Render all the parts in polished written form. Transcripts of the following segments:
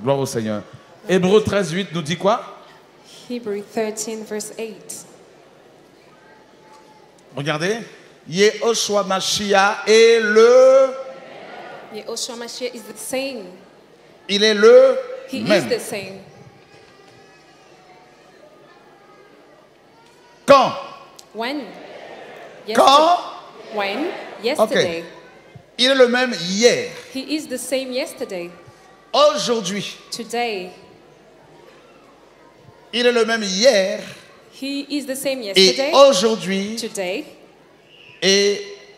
Gloire au Seigneur. Hébreux 13, 8 nous dit quoi? Hebrew 13 verse 8. Regardez. Yehoshua Mashiach est le... Yehoshua Mashiach is the same. Il est le He même. is the same. Quand? When? Quand? When? Yesterday. Ok. Il est le même hier. He is the same yesterday. Aujourd'hui. Today. Il est le même hier. He is the same Et yesterday. aujourd'hui. Today. Et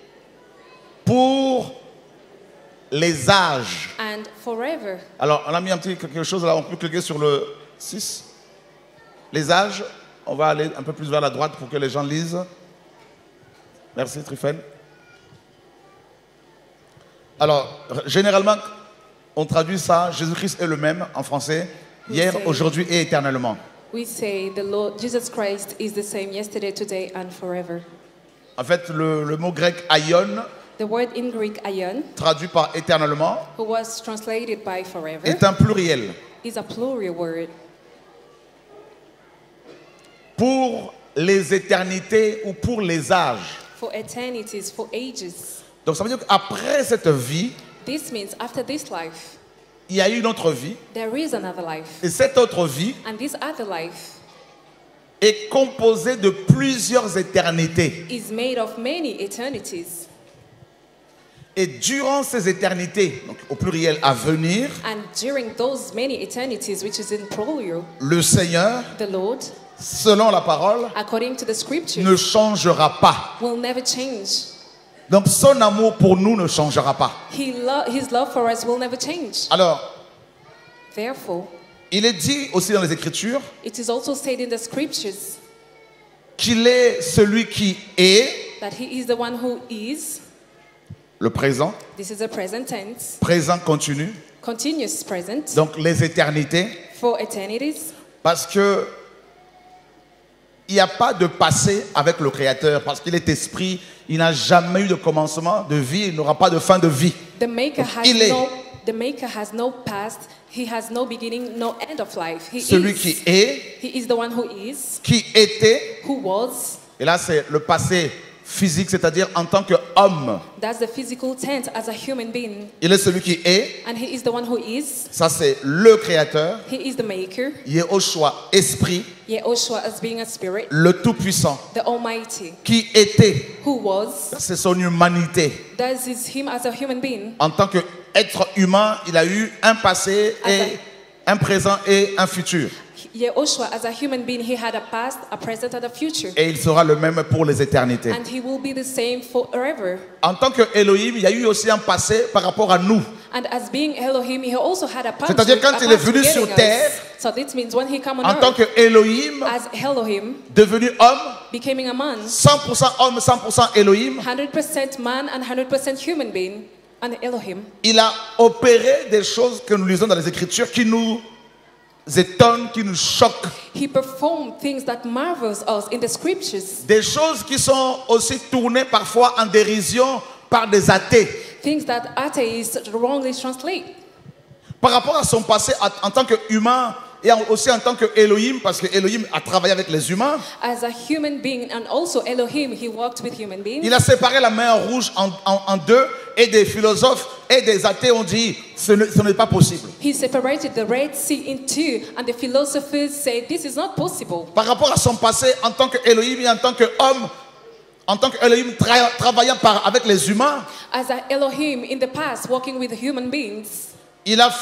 pour les âges. And forever. Alors, on a mis un petit quelque chose là, on peut cliquer sur le 6. Les âges, on va aller un peu plus vers la droite pour que les gens lisent. Merci, Trifen. Alors, généralement, on traduit ça, Jésus-Christ est le même en français, hier, aujourd'hui et éternellement. We say the Lord Jesus Christ is the same yesterday, today, and forever. En fait, le mot grec aion, The word in Greek aion, traduit par éternellement, who was translated by forever, est un pluriel. is a plural word. Pour les éternités ou pour les âges. For eternities, for ages. Donc ça veut dire qu'après cette vie, This means after this life, il y a eu une autre vie. there is another life. Et cette autre vie And this other life est composée de plusieurs éternités. is made of many eternities. Et durant ces éternités, donc au pluriel à venir, And during those many eternities, which is in plural, le Seigneur, the Lord, selon la parole, according to the scriptures, ne changera pas. will never change. Donc son amour pour nous ne changera pas. His love for us will never change. Alors, Therefore, il est dit aussi dans les Écritures it is also said in the scriptures qu'il est celui qui est, that he is the one who is. le présent, This is a present tense, présent continu, continuous present, donc les éternités, for eternities. parce que il n'y a pas de passé avec le Créateur, parce qu'il est esprit, il n'a jamais eu de commencement de vie, il n'aura pas de fin de vie. The Maker Il est the Maker has no past, he has no beginning, no end of life. celui qui est, He is the one who is, qui était, who was. et là c'est le passé physique, c'est-à-dire en tant qu'homme. That's the physical tense as a human being. Il est celui qui est, And he is the one who is. ça c'est le Créateur, He is the Maker. Yehoshua, esprit, Yehoshua as being a spirit. le Tout-Puissant, The Almighty, qui était, who was. c'est son humanité. That is him as a human being. En tant qu'être humain, il a eu un passé, et un présent et un futur. Yehoshua as a human being, he had a past, a present, and a future. Et il sera le même pour les éternités. And he will be the same forever. En tant que Elohim, il y a eu aussi un passé par rapport à nous. And as being Elohim, he also had a past. C'est-à-dire quand il est venu sur terre, so this means when he came on en tant earth, que Elohim, as Elohim, devenu homme, becoming a man, 100% homme, 100% Elohim, 100% man and 100% human being, and Elohim, il a opéré des choses que nous lisons dans les Écritures qui nous étonnent, qui nous choquent. he performed things that marvels us in the scriptures, Des choses qui sont aussi tournées parfois en dérision par des athées. things that atheists wrongly translate. Par rapport à son passé en tant qu'humain et aussi en tant que Elohim, parce que Elohim a travaillé avec les humains, As a human being and also Elohim, he walked with human beings. il a séparé la mer Rouge en deux, et des philosophes et des athées ont dit ce n'est pas possible. He separated the Red Sea in two, and the philosophers say this is not possible. Par rapport à son passé en tant qu'Elohim et en tant qu'homme, en tant qu'Elohim travaillant avec les humains, As a Elohim in the past, walking with human beings, il a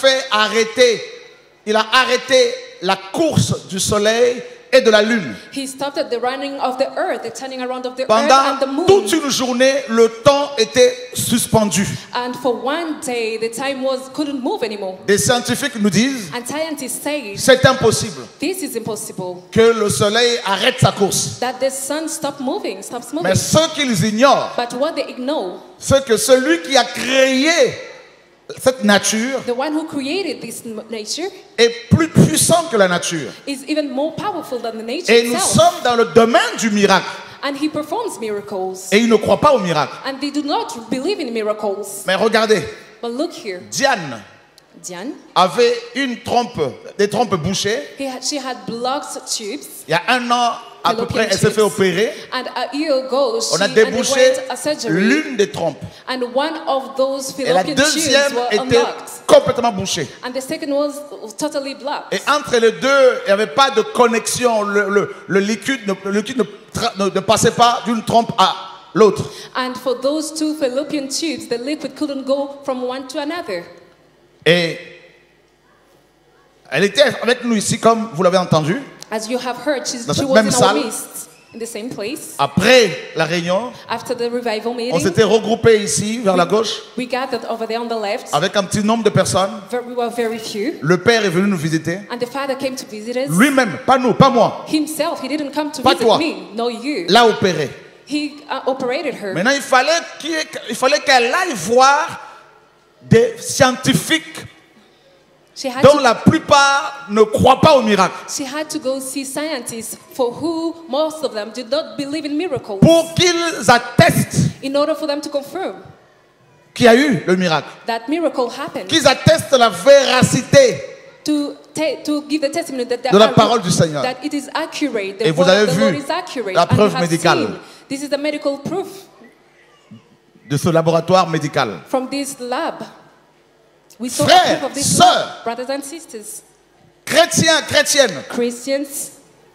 arrêté la course du soleil et de la lune. he stopped the running of the earth, the turning around of the earth Pendant and the moon. toute une journée, le temps était suspendu. And for one day, the time couldn't move anymore. Des scientifiques nous disent And scientists say c'est impossible this is impossible. que le soleil arrête sa course. That the sun stops moving. Mais ce qu'ils ignorent, But what they ignore, c'est que celui qui a créé cette nature the one who created this nature, est plus puissant que la nature. is even more powerful than the nature Et nous itself. sommes dans le domaine du miracle. And he performs miracles. Et ils ne croient pas au miracle. And they do not believe in miracles. Mais regardez, But look here. Diane, Diane, avait des trompes bouchées. she had blocked tubes. Il y a un an à peu près, elle s'est fait opérer. And a year ago, On a she débouché underwent a surgery. l'une des trompes. And one of those Et la fallopian tubes deuxième were était unlocked. complètement bouchée. And the second was totally blocked. Et entre les deux, il n'y avait pas de connexion. Le liquide ne passait pas d'une trompe à l'autre. And for those two fallopian tubes, the liquid couldn't go from one to another. Et elle était avec nous ici, comme vous l'avez entendu. As you have heard, she Dans cette was même in salle. our midst, in the same place. Après la réunion, After the revival on meeting, s'était regroupés ici, vers la gauche, we gathered over there on the left. avec un petit nombre de personnes. We were very few. Le père est venu nous visiter. And the father came to visit us. Lui-même, pas nous, pas moi. Himself, he didn't come to Pas visit toi. me, no you. L'a opéré. He operated her. Maintenant, il fallait qu'elle aille voir des scientifiques She had, dont la plupart ne croient pas au miracle. she had to go see scientists for who most of them did not believe in miracles, Pour qu'ils attestent in order for them to confirm qu'il y a eu le miracle. that miracle happened, Qu'ils attestent la véracité. to give the testimony that, De la parole du Seigneur. that it is accurate, the Et vous word avez of the vu Lord is accurate, la and you preuve have médicale. seen. This is the medical proof De ce laboratoire médical. from this lab. We saw Frères, a proof of this sœurs. lab, brothers and sisters, Chrétiens, chrétiennes, Christians.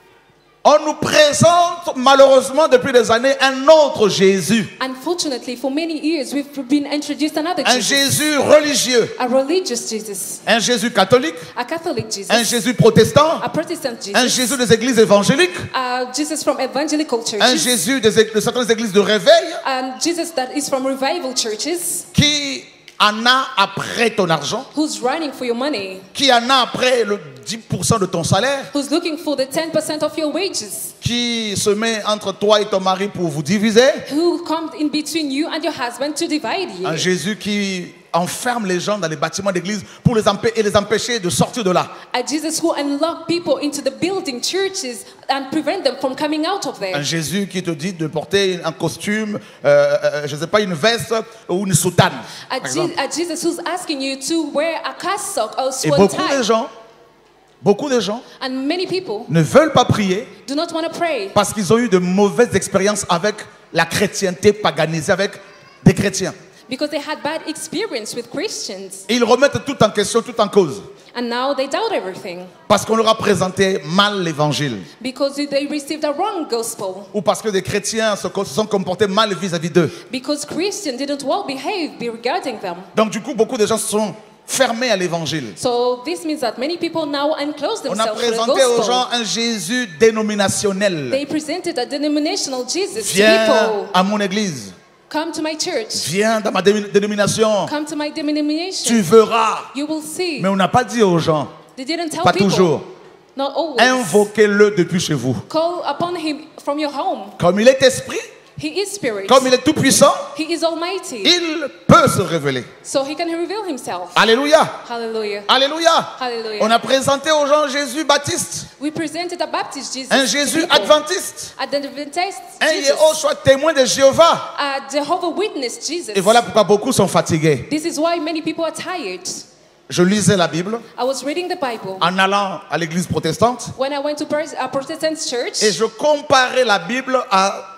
on nous présente malheureusement depuis des années un autre Jésus. Unfortunately, for many years, we've been introduced another Un Jesus, Jésus religieux. a religious Jesus, Un Jésus catholique. a Catholic Jesus, Un Jésus protestant. a Protestant Jesus, Un Jésus des églises évangéliques. Jesus from evangelical Un churches, Jésus de certaines églises de réveil and Jesus that is from revival churches, qui en a après ton argent, who's running for your money, qui en a après le 10% de ton salaire, who's looking for the 10% of your wages, qui se met entre toi et ton mari pour vous diviser. who comes in between you and your husband to divide you. Un Jésus qui enferme les gens dans les bâtiments d'église pour les empêcher de sortir de là. A Jesus who unlock people into the building churches and prevent them from coming out of Un there. Jésus qui te dit de porter un costume, je ne sais pas, une veste ou une soutane. A, par exemple. a Jesus who's asking you to wear a cassock or Et swan tie. beaucoup de gens And many people ne veulent pas prier do not want to pray parce qu'ils ont eu de mauvaises expériences avec la chrétienté paganisée, avec des chrétiens. because they had bad experience with Christians. Et ils remettent tout en question, tout en cause. And now they doubt everything Parce qu'on leur a présenté mal l'évangile. because they received a wrong gospel. Ou parce que des chrétiens se sont comportés mal vis-à-vis d'eux. Because Christians didn't well behave regarding them. Donc du coup, beaucoup de gens sont fermés à l'évangile. So this means that many people now unclose On a themselves to the présenté aux gens gospel. un Jésus dénominationnel. They presented a denominational Jesus to Viens people. à mon église. Come to my church. Viens dans ma dénomination. Come to my Tu denomination. verras. You will see. Mais on n'a pas dit aux gens, They didn't tell pas people. toujours, Not always. invoquez-le depuis chez vous. Call upon him from your home. Comme il est esprit, He is spirit. comme il est tout puissant, He is almighty. il peut se révéler. So he can reveal himself. Alléluia. Hallelujah. Alléluia. Hallelujah. On a présenté aux gens Jésus baptiste, We presented a Baptist Jesus. un to Jésus people. adventiste, Adventist un Jesus. Yéhoshua témoin de Jéhovah. A Jehovah Witness Jesus. Et voilà pourquoi beaucoup sont fatigués. This is why many people are tired. Je lisais la Bible I was reading the Bible en allant à l'église protestante when I went to a Protestant church, et je comparais la Bible à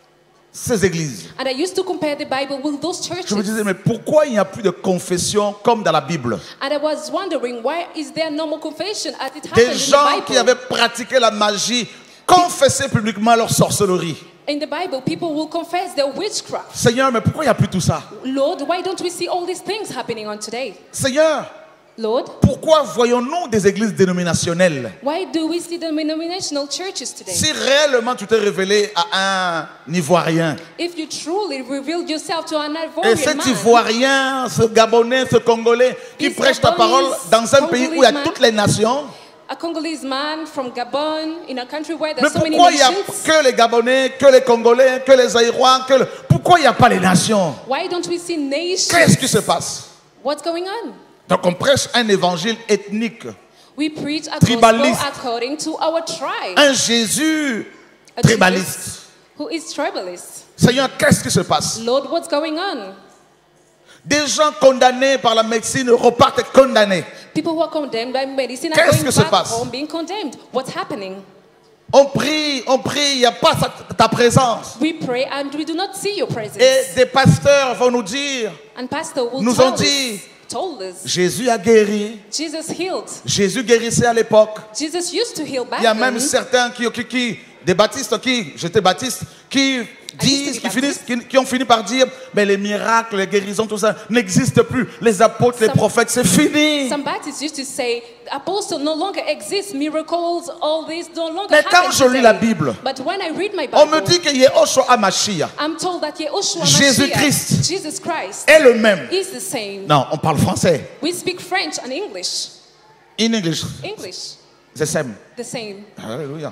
ces églises. and I used to compare the Bible with those churches. Je me disais, mais pourquoi il n'y a plus de confession comme dans la Bible? And I was wondering, why is there no more confession as it Des happened in gens the qui Bible? avaient pratiqué la magie confessaient publiquement leur sorcellerie. In the Bible, people will confess their witchcraft. Seigneur, mais pourquoi il n'y a plus tout ça? Lord, why don't we see all these things happening on today? Seigneur, Lord, pourquoi voyons-nous des églises dénominationnelles? why do we see denominational churches today? Si réellement tu t'es révélé à un Ivoirien, If you truly revealed yourself to an et Ivorian cet man, Ivoirien, ce Gabonais, ce Congolais, qui This prêche ta parole Gabonese, dans un pays où il y a Congolese toutes les nations, a Congolese man from Gabon in a country where mais there's so many pourquoi il n'y a nations, que les Gabonais, que les Congolais, que les Aïrois, pourquoi il n'y a pas les nations? why don't we see nations? Qu'est-ce qui se passe? What's going on? Donc on prêche un évangile ethnique, We preach a Tribaliste. gospel according to our tribe. un Jésus A tribaliste. Jesus who is tribalist. Seigneur, qu'est-ce qui se passe? Lord, what's going on? Des gens condamnés par la médecine repartent condamnés. People who are condemned by medicine are Qu'est-ce going que se back passe? home being condemned. What's happening? On prie, il n'y a pas ta présence. We pray and we do not see your presence. Et des pasteurs vont nous dire, And pastor will nous tell ont dit, told us, Jésus a guéri. Jesus healed. Jésus guérissait à l'époque. Jesus used to heal back Il y a then. même certains des baptistes j'étais baptiste, qui disent, qui ont fini par dire, mais les miracles, les guérisons, tout ça n'existe plus. Les apôtres, les prophètes, c'est fini. Some Baptists used to say, apostles no longer exist, miracles, all this no longer Mais quand happen je lis today. la Bible, But when I read my on me Bible, dit que Yehoshua HaMashiach I'm told that Yehoshua Jésus-Christ Mashiach, Jesus Christ, est le même. is the same. Non, on parle français. We speak French and English. In English, English, the same. the same. Alléluia.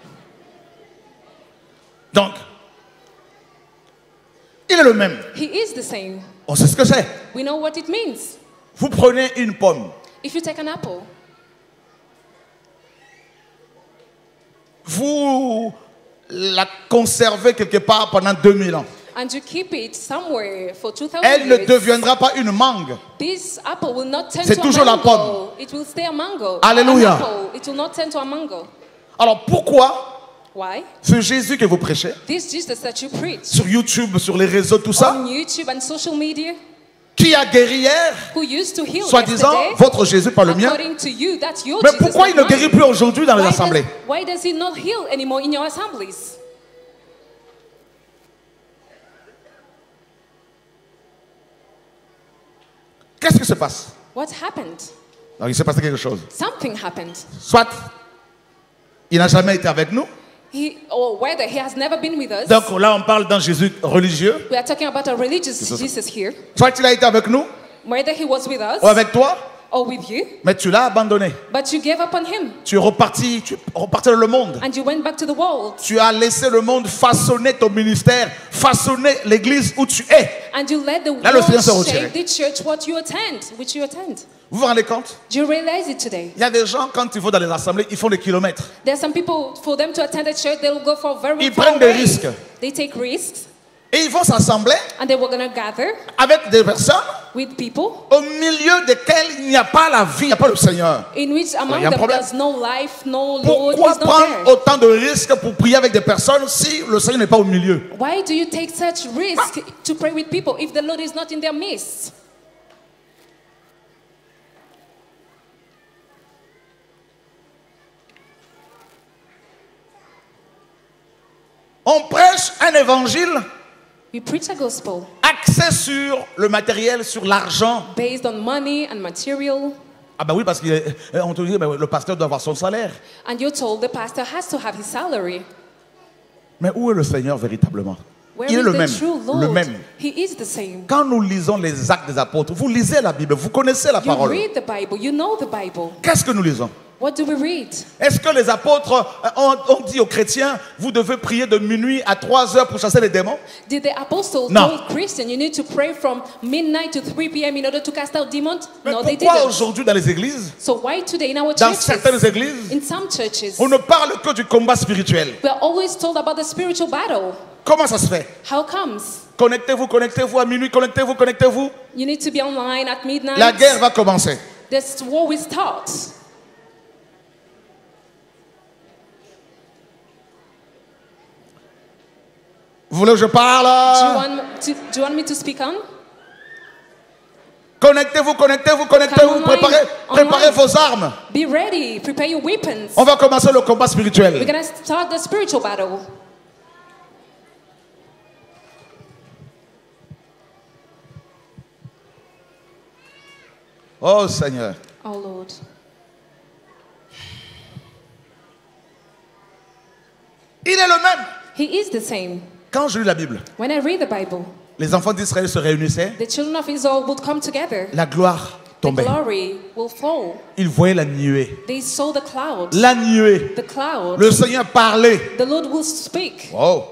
Donc, il est le même. He is the same. On sait ce que c'est. We know what it means. Vous prenez une pomme. If you take an apple, Vous la conservez quelque part pendant 2000 ans. and you keep it somewhere for 2000 Elle ne years, deviendra pas une mangue. this apple will not turn C'est to a toujours la mango. pomme. It will stay a mango. Alléluia. An apple, it will not turn to a mango. Alors pourquoi Why? ce Jésus que vous prêchez This Jesus that you preach sur YouTube, sur les réseaux, tout ça, on YouTube and social media, qui a guéri hier, who used to heal soi-disant, yesterday, votre Jésus, pas le mien. according to you, that's your Mais Jesus, pourquoi il not ne guérit mine. plus aujourd'hui dans les assemblées? Why does he not heal anymore in your assemblies? Qu'est-ce qui se passe? What happened? Alors, il s'est passé quelque chose. Something happened. Soit il n'a jamais été avec nous. Or whether he has never been with us. Donc là, on parle d'un Jésus religieux. We are talking about a religious Jesus here. Soit il a été avec nous Whether he was with us ou avec toi, or with you, mais tu l'as abandonné. but you gave up on him Tu es reparti dans le monde. and you went back to the world Tu as laissé le monde façonner ton ministère, façonner l'église où tu es. and you let the Là, le Seigneur s'est world retiré. shape the church which you attend. Vous vous rendez compte? Do you realize it today? Il y a des gens, quand ils vont dans les assemblées, ils font des kilomètres. There are some people, for them to attend a church, they will go for very Ils far prennent des away. risques. They take risks Et ils vont s'assembler and they were going to gather avec des personnes with people au milieu desquelles il n'y a pas la vie, il n'y a pas le Seigneur. in which among Il y a un them problème. there's no life, no Lord Pourquoi is not prendre there. autant de risques pour prier avec des personnes si le Seigneur n'est pas au milieu? Why do you take such risk to pray with people if the Lord is not in their midst? On prêche un évangile We preach a gospel axé sur le matériel, sur l'argent. based on money and material, Ah ben oui, parce qu'on te dit, ben, le pasteur doit avoir son salaire. and you're told the pastor has to have his salary. Mais où est le Seigneur véritablement? Where Il est is le the même. true Lord? Le même. He is the same. Quand nous lisons les actes des apôtres, vous lisez la Bible, vous connaissez la You parole. read the Bible, you know the Bible. Qu'est-ce que nous lisons? What do we read? Est-ce que les apôtres ont dit aux chrétiens, vous devez prier de minuit à 3 heures pour chasser les démons? Did the apostles No. told Christians you need to pray from midnight to 3 p.m. in order to cast out demons? Mais No, they pourquoi didn't. aujourd'hui dans les églises, So why today in our dans certaines churches, églises, in some churches, on ne parle que du combat spirituel? we are always told about the spiritual battle? Comment ça se fait? How comes? Connectez-vous à minuit, connectez-vous. You need to be online at midnight. La guerre va commencer. This war will start. Vous voulez que je parle? Do you want me to speak on? Connectez-vous. Come online, Préparez online. vos armes. Be ready. Prepare your weapons. On va commencer le combat We're spirituel. going to start the spiritual battle. Oh Seigneur. Oh Lord. Il est le même. He is the same. Quand je lis la Bible, When I read the Bible, les enfants d'Israël se réunissaient, the children of Israel would come together. la gloire The tombait. glory will fall. Ils voyaient la nuée. They saw the cloud. La nuée. The cloud. Le Seigneur parlait. The Lord will speak. Wow.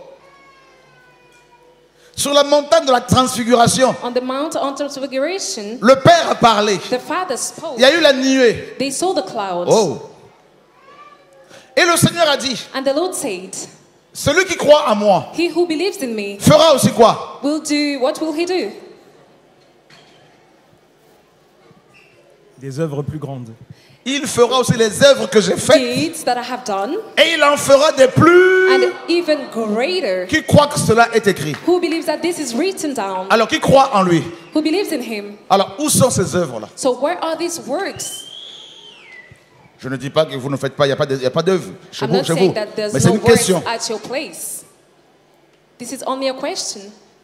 Sur la montagne de la transfiguration, On the Mount of Transfiguration, le Père a parlé. the Father spoke. Il y a eu la nuée. They saw the cloud. Oh. Et le Seigneur a dit, And the Lord said, celui qui croit en moi he who believes in me fera aussi quoi? will do, what will he do? des œuvres plus grandes. Il fera aussi les œuvres que j'ai faites. deeds that I have done, Et il en fera des plus. and even greater. Qui croit que cela est écrit? Who believes that this is written down? Alors, qui croit en lui? Who believes in him? Alors, où sont ces œuvres-là? So where are these works? Je ne dis pas que vous ne faites pas, il n'y a pas d'œuvre chez I'm vous, not chez saying vous. that there's Mais c'est no une works question. at your place. This is only a question.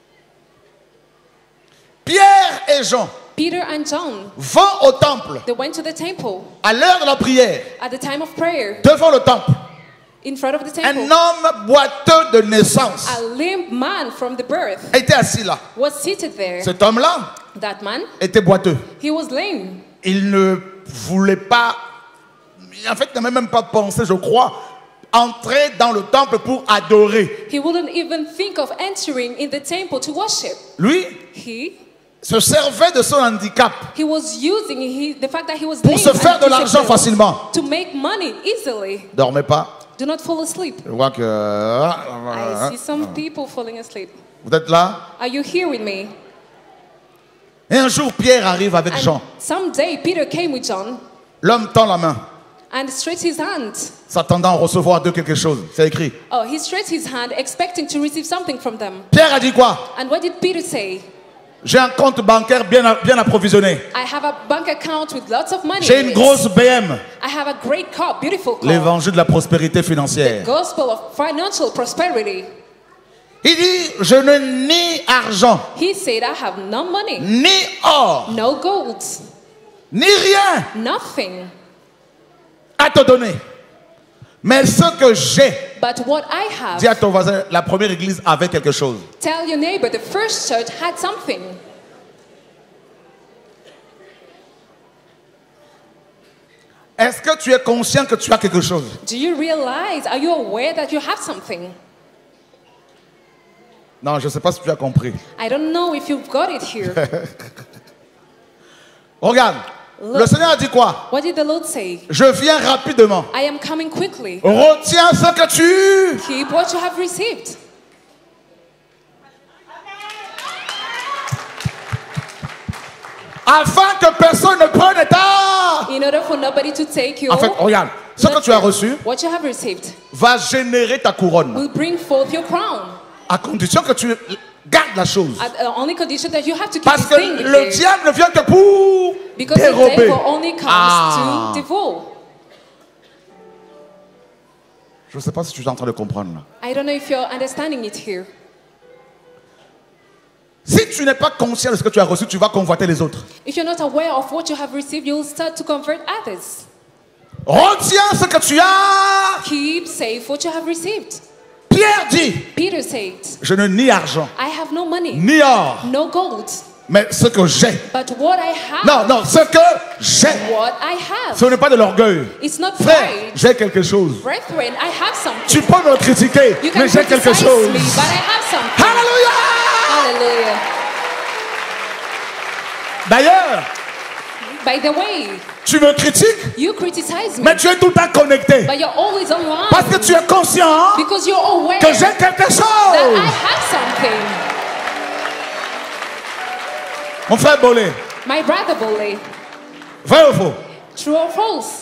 Pierre et Jean Peter and John, vont au temple they went to the temple à l'heure de la prière, at the time of prayer, devant le temple. in front of the Un temple. homme boiteux de naissance A limp man from the birth était assis là. was seated there. Cet homme-là That man, était boiteux. he was lame. Il ne voulait pas, en fait, il n'avait même pas pensé, je crois, entrer dans le temple pour adorer. He wouldn't even think of entering in the temple to worship. Lui He se servait de son handicap was using the fact that he was pour lame se faire de and l'argent disabled facilement. to make money easily. Dormez pas. Do not fall asleep. Je vois que... I see some people falling asleep. Vous êtes là? Are you here with me? Et un jour, Pierre arrive avec And Jean. someday Peter came with John L'homme tend la main, and stretched his hand. s'attendant à recevoir d'eux quelque chose. C'est écrit. Oh, he stretched his hand expecting to receive something from them. Pierre a dit quoi? And what did Peter say? J'ai un compte bancaire bien approvisionné. I have a bank account with lots of money. J'ai in une it. grosse BM. I have a great car, beautiful car. L'évangile de la prospérité financière. Gospel of financial prosperity. Il dit, je n'ai ni argent, He said, I have no money, ni or, no gold, ni rien nothing. à te donner. Mais ce que j'ai, But what I have, dis à ton voisin, la première église avait quelque chose. tell your neighbor, the first church had something. Est-ce que tu es conscient que tu as quelque chose? Do you realize, are you aware that you have something? Non, je ne sais pas si tu as compris. I don't know if you've got it here. Regarde, le Seigneur a dit quoi? What did the Lord say? Je viens rapidement. I am coming quickly. Retiens ce que tu... Keep what you have received. Afin que personne ne prenne ta... In order for nobody to take you. En fait, regarde, ce que tu as reçu What you have received va générer ta couronne. will bring forth your crown. À condition que tu gardes la chose. At the only condition that you have to keep Parce this que thing le there. diable ne vient que pour Because the dérober. devil only comes Ah. to devour. Je ne sais pas si tu es en train de comprendre là. I don't know if you're understanding it here. Si tu n'es pas conscient de ce que tu as reçu, tu vas convoiter les autres. If you're not aware of what you have received, you'll start to convert others. Retiens ce que tu as. Keep safe what you have received. Pierre dit, Peter said, je n'ai ni argent, I have no money, ni or, no gold, mais ce que j'ai. but what I have, Non, non, ce que j'ai. what I have. Ce n'est pas de l'orgueil. It's not Frère, pride. j'ai quelque chose. Brethren, I have something. Tu peux me critiquer, You can mais j'ai quelque criticize chose. me, but I have something. Alléluia! Hallelujah. D'ailleurs, By the way, tu me critiques, you criticize me, mais tu es tout le temps connecté. but you're always online Parce que tu es conscient because you're aware que j'ai quelque that I chose. have something. Mon frère Bolé, My brother Bole, vrai ou faux? true or false?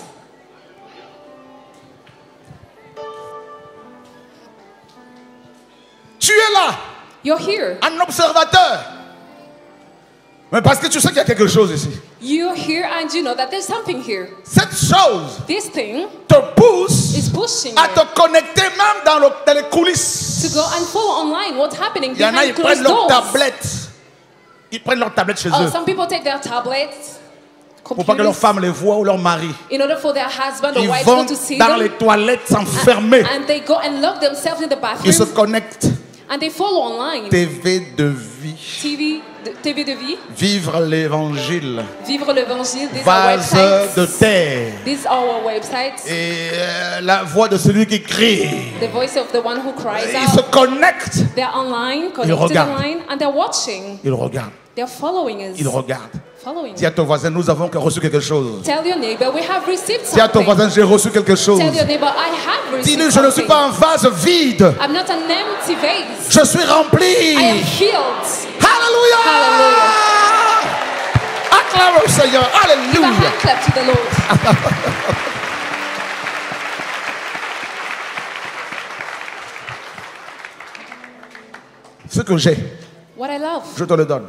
Tu es là, You're here. un observateur. Mais parce que tu sais qu'il y a quelque chose ici. You're here and you know that there's something here. Cette chose This thing te pousse is pushing à you te connecter même dans les coulisses. to go and follow online what's happening Il y en a, ils behind prennent closed leur doors. tablette. Ils prennent leur tablette chez Oh, eux. some people take their tablets, Pour pas que leur computers, femme les voie ou leur mari. in order for their husband or Ils wife vont not to see dans them. les toilettes s'enfermer. And they go and lock themselves in the Ils se bathroom connectent. and they follow online. TV de vie. TV de vie, Vivre l'évangile. vivre l'évangile, these are Vase de websites. terre. These are our websites. Et la voix de celui qui crie. The voice of the one who cries Ils se out. connectent. They're online, connected regardent. online, and they're watching. Ils regardent. They're following us. Ils regardent. Following. Dis à ton voisin, nous avons reçu quelque chose. Tell your neighbor, we have received Dis à ton something. voisin, j'ai reçu quelque chose. Tell your neighbor, I have received Dis-lui, je ne suis something. pas un vase vide. I'm not an empty vase. Je suis rempli. I am filled. Alléluia. Hallelujah. Acclame au Seigneur. Give a Alléluia. hand clap to the Lord. Ce que j'ai, What I love, je te le donne.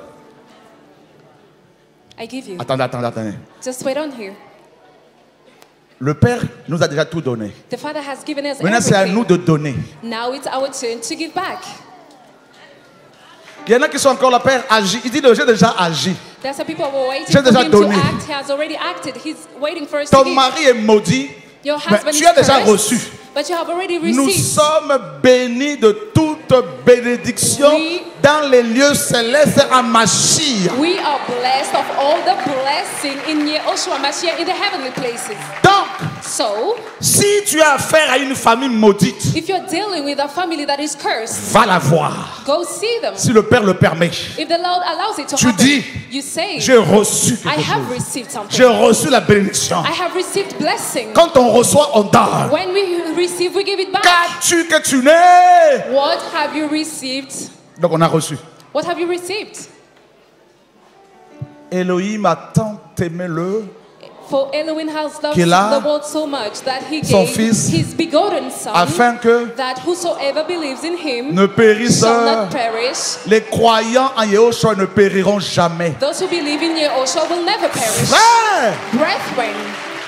I give you. Attendez. Just wait on here. Le Père nous a déjà tout donné. The Father has given us Maintenant, c'est à nous everything. de donner. Now it's our turn to give back. Il y en a qui sont encore là, Père, agis. Il dit, j'ai déjà agi. There's some people who are waiting J'ai for déjà him donné. to act. He has already acted. He's waiting for us to Ton give. mari est maudit, Your mais husband tu is as déjà cursed, reçu. but you have already Nous received. sommes bénis de toute bénédiction Oui. dans les lieux célestes à Mashiach. We are blessed of all the blessing in Yehoshua Mashiach in the heavenly places. Donc, So, si tu as affaire à une famille maudite, if you're dealing with a family that is cursed, va la voir. go see them. Si le Père le permet. If the Lord allows it to Tu happen, dis, you say, J'ai reçu I quelque have chose. received something. J'ai reçu la bénédiction. I have received blessing. Quand on reçoit, on donne. When we receive, we give it back. Qu'as-tu que tu n'es? What have you received? Donc on a reçu. What have you received? Elohim a tant aimé le For Elohim has loved Qu'il a the world so much that he son gave fils his begotten son, afin que that whosoever believes in him ne périsse. shall not perish. Les croyants en Yehoshua ne périront jamais. Those who believe in Yehoshua will never perish. Frère, Brethren,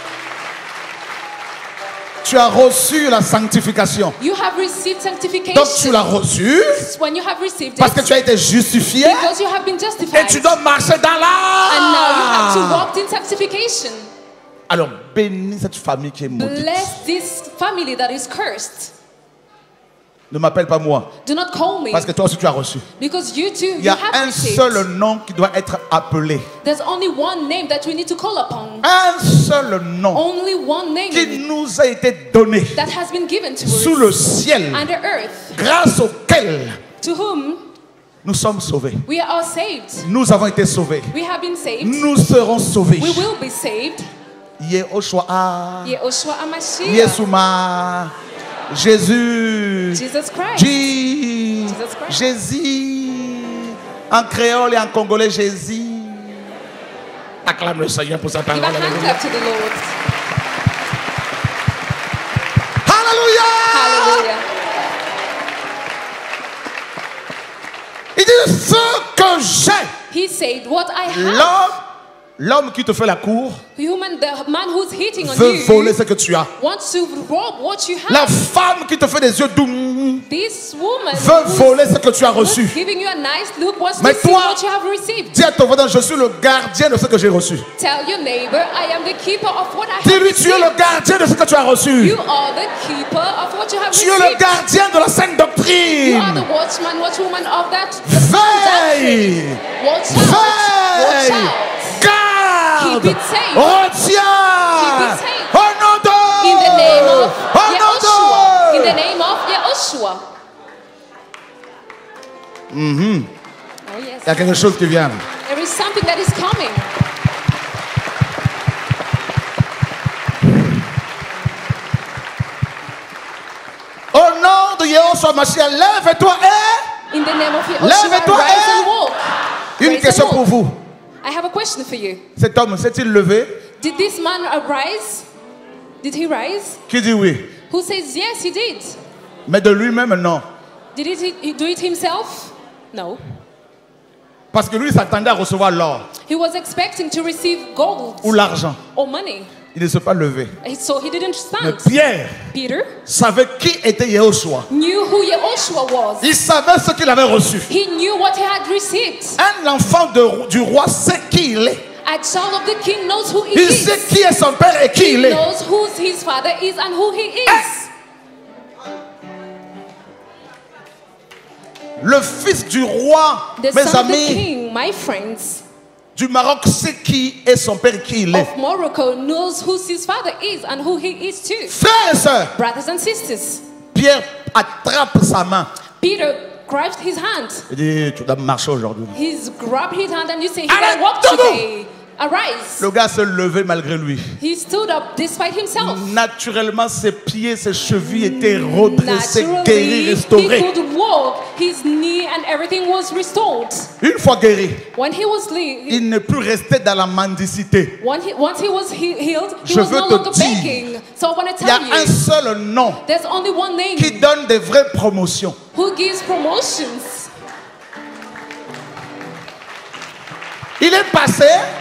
tu as reçu la sanctification. you have received Donc tu sanctification. l'as reçu When you have received parce que it, tu as été justifié because you have been et justified. tu dois marcher dans And now you have to la. walk in sanctification. Alors bénis cette famille qui est maudite. Bless this family that is cursed. Ne m'appelle pas moi Do not call me, parce que toi aussi tu as reçu. because you too, Il y you a have un received. seul nom qui doit être appelé. There's only one name that we need to call upon. Un seul nom Only one name qui nous a été donné that has been given to sous us le ciel, under earth, grâce auquel to whom nous sommes sauvés. we are saved. Nous avons été sauvés. We have been saved. Nous serons sauvés. We will be saved. Yehoshua, Yehoshua HaMashiach. Yeshua, Jésus, Jesus Christ. Jesus Christ. Jésus, en créole et en congolais, Jésus. Acclame le Seigneur pour sa Give a parole. hand Alléluia. clap to the Lord. Alléluia. Hallelujah. Il dit ce que j'ai. He said, what I have. L'homme qui te fait la cour Human, the man who's hitting on veut voler you ce que tu as. wants to rob what you have. La femme qui te fait des yeux doux This woman veut voler ce que tu as who's reçu. giving you a nice look wants Mais to see toi, what you have received. dis à ton voisin, je suis le gardien de ce que j'ai reçu. Tell your neighbor, I am the keeper of what I have Dis-lui, tu es received. le gardien de ce que tu as reçu. You are the keeper of what you have Tu es le received. gardien de la sainte You are doctrine. the watchman, watchwoman of that. Veille. Watch out. Watch Veille. out. Garde. Keep it safe. Retiens. Keep it safe. Au nom de. In the name of Au nom Yehoshua. In de. the name of Yehoshua. Oh yes. Il y a quelque chose qui vient. There is something that is coming. Au nom de Yehoshua Mashiach, lève-toi et In the name of Yehoshua, Lève-toi rise et- and walk. une Raise question and pour walk. vous. I have a question for you. Cet homme s'est-il levé? Did this man arise? Did he rise? Qui dit oui? Who says yes, he did? Mais de lui-même, non. Did he do it himself? No. Parce que lui, il s'attendait à recevoir l'or He was expecting to receive gold ou l'argent. or money. Il ne s'est pas levé. So he didn't Mais stand. Pierre Peter savait qui était Yehoshua. knew who Yehoshua was. Il savait ce qu'il avait reçu. He knew what he had received. Un enfant du roi sait qui il est. A child of the king knows who he Il sait is. qui est son père et qui He il est. knows who his father is and who he is. Le fils du roi, The mes son of the amis, king, my friends, du Maroc sait qui est son père et qui il est. of Morocco knows who his father is and who he is too. Frères et sœurs, Brothers and sisters, Pierre attrape sa main. Peter grabbed his hand. Il dit, tu dois marcher aujourd'hui. He's grabbed his hand and you say, he Arrête can walk tout. today. Arise. Le gars s'est levé malgré lui. He stood up despite himself. Naturellement, ses pieds, ses chevilles étaient redressés, guéris, Naturally, he restaurés. could walk. His knee and everything was restored. Une fois guéri, When he was il ne peut rester dans la mendicité. once he was healed, he Je was veux no te longer dire, begging. So I want to Il y a tell un you, seul nom there's only one name qui donne des vraies promotions. who gives promotions. Il est passé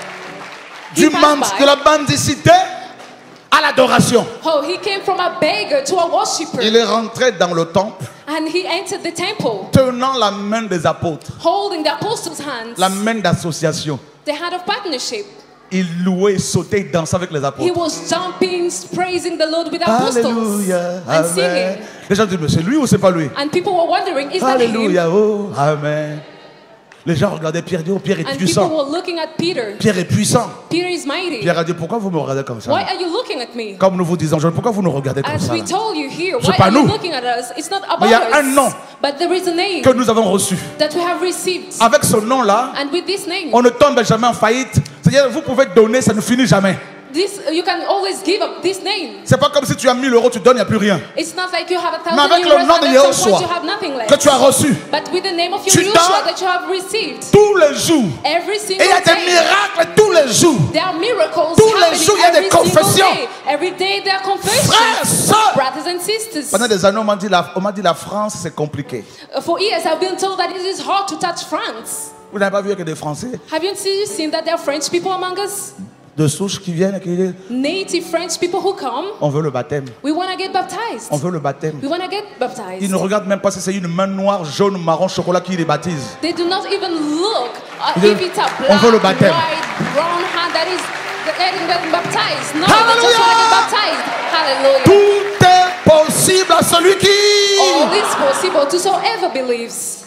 de la mendicité à l'adoration. Oh, he came from a beggar to a worshiper. Il est rentré dans le temple And he entered the temple, tenant la main des apôtres, holding the apostles' hands, la main d'association. the hand of partnership. Il louait, sautait, il dansait avec les He apôtres. was jumping, praising the Lord with the apostles Alléluia, and amen. singing. Les gens disent, mais c'est lui ou c'est pas lui? And people were wondering, is that him? Alléluia, oh, amen. Les gens regardaient Pierre et disaient, oh, Pierre est And people puissant. were looking at Peter. Pierre est puissant. Peter is mighty. Pierre a dit, pourquoi vous me regardez comme ça? Why are you looking at me? Comme nous vous disons, pourquoi vous nous regardez comme As ça? we là? told you here, C'est why pas are you nous. looking at us? It's not about Mais il y a un nom us. But there is a name Que nous avons reçu. that we have received. Avec ce nom-là, And with this name, on ne tombe jamais en faillite. C'est-à-dire, vous pouvez donner, ça ne finit jamais. you can always give up this name. C'est pas comme si tu as 1000 euros, tu donnes, il n'y a plus rien. It's not like you have a Mais avec 1,000 le euros nom and de at some point Yahushua you have nothing que left. tu as reçu But with the name of Tu Yahushua donnes that you have received, tous les jours. every Et single il y a des day, miracles tous les jours. there are miracles Tous les happening jours, il y a des every single confessions. day. Every day there are confessions. Frères, sœurs. Brothers and sisters. Pendant des années, on m'a dit la France, c'est compliqué. For years I've been told that it is hard to touch France. Vous n'avez pas vu que des Français Have you seen that there are French people among us? de souche qui viennent et qui disent, Native French people who come, on veut le baptême. we want to get baptized. On veut le baptême. We want to get Ils baptized. ne regardent même pas si c'est une main noire, jaune, marron, chocolat qui les baptise. They do not even look Ils if disent, it's a on veut le black, baptême. white, brown hand that is getting them baptized. No, they Hallelujah! just want to get baptized. Hallelujah. Tout est possible à celui qui... All is possible to whosoever believes.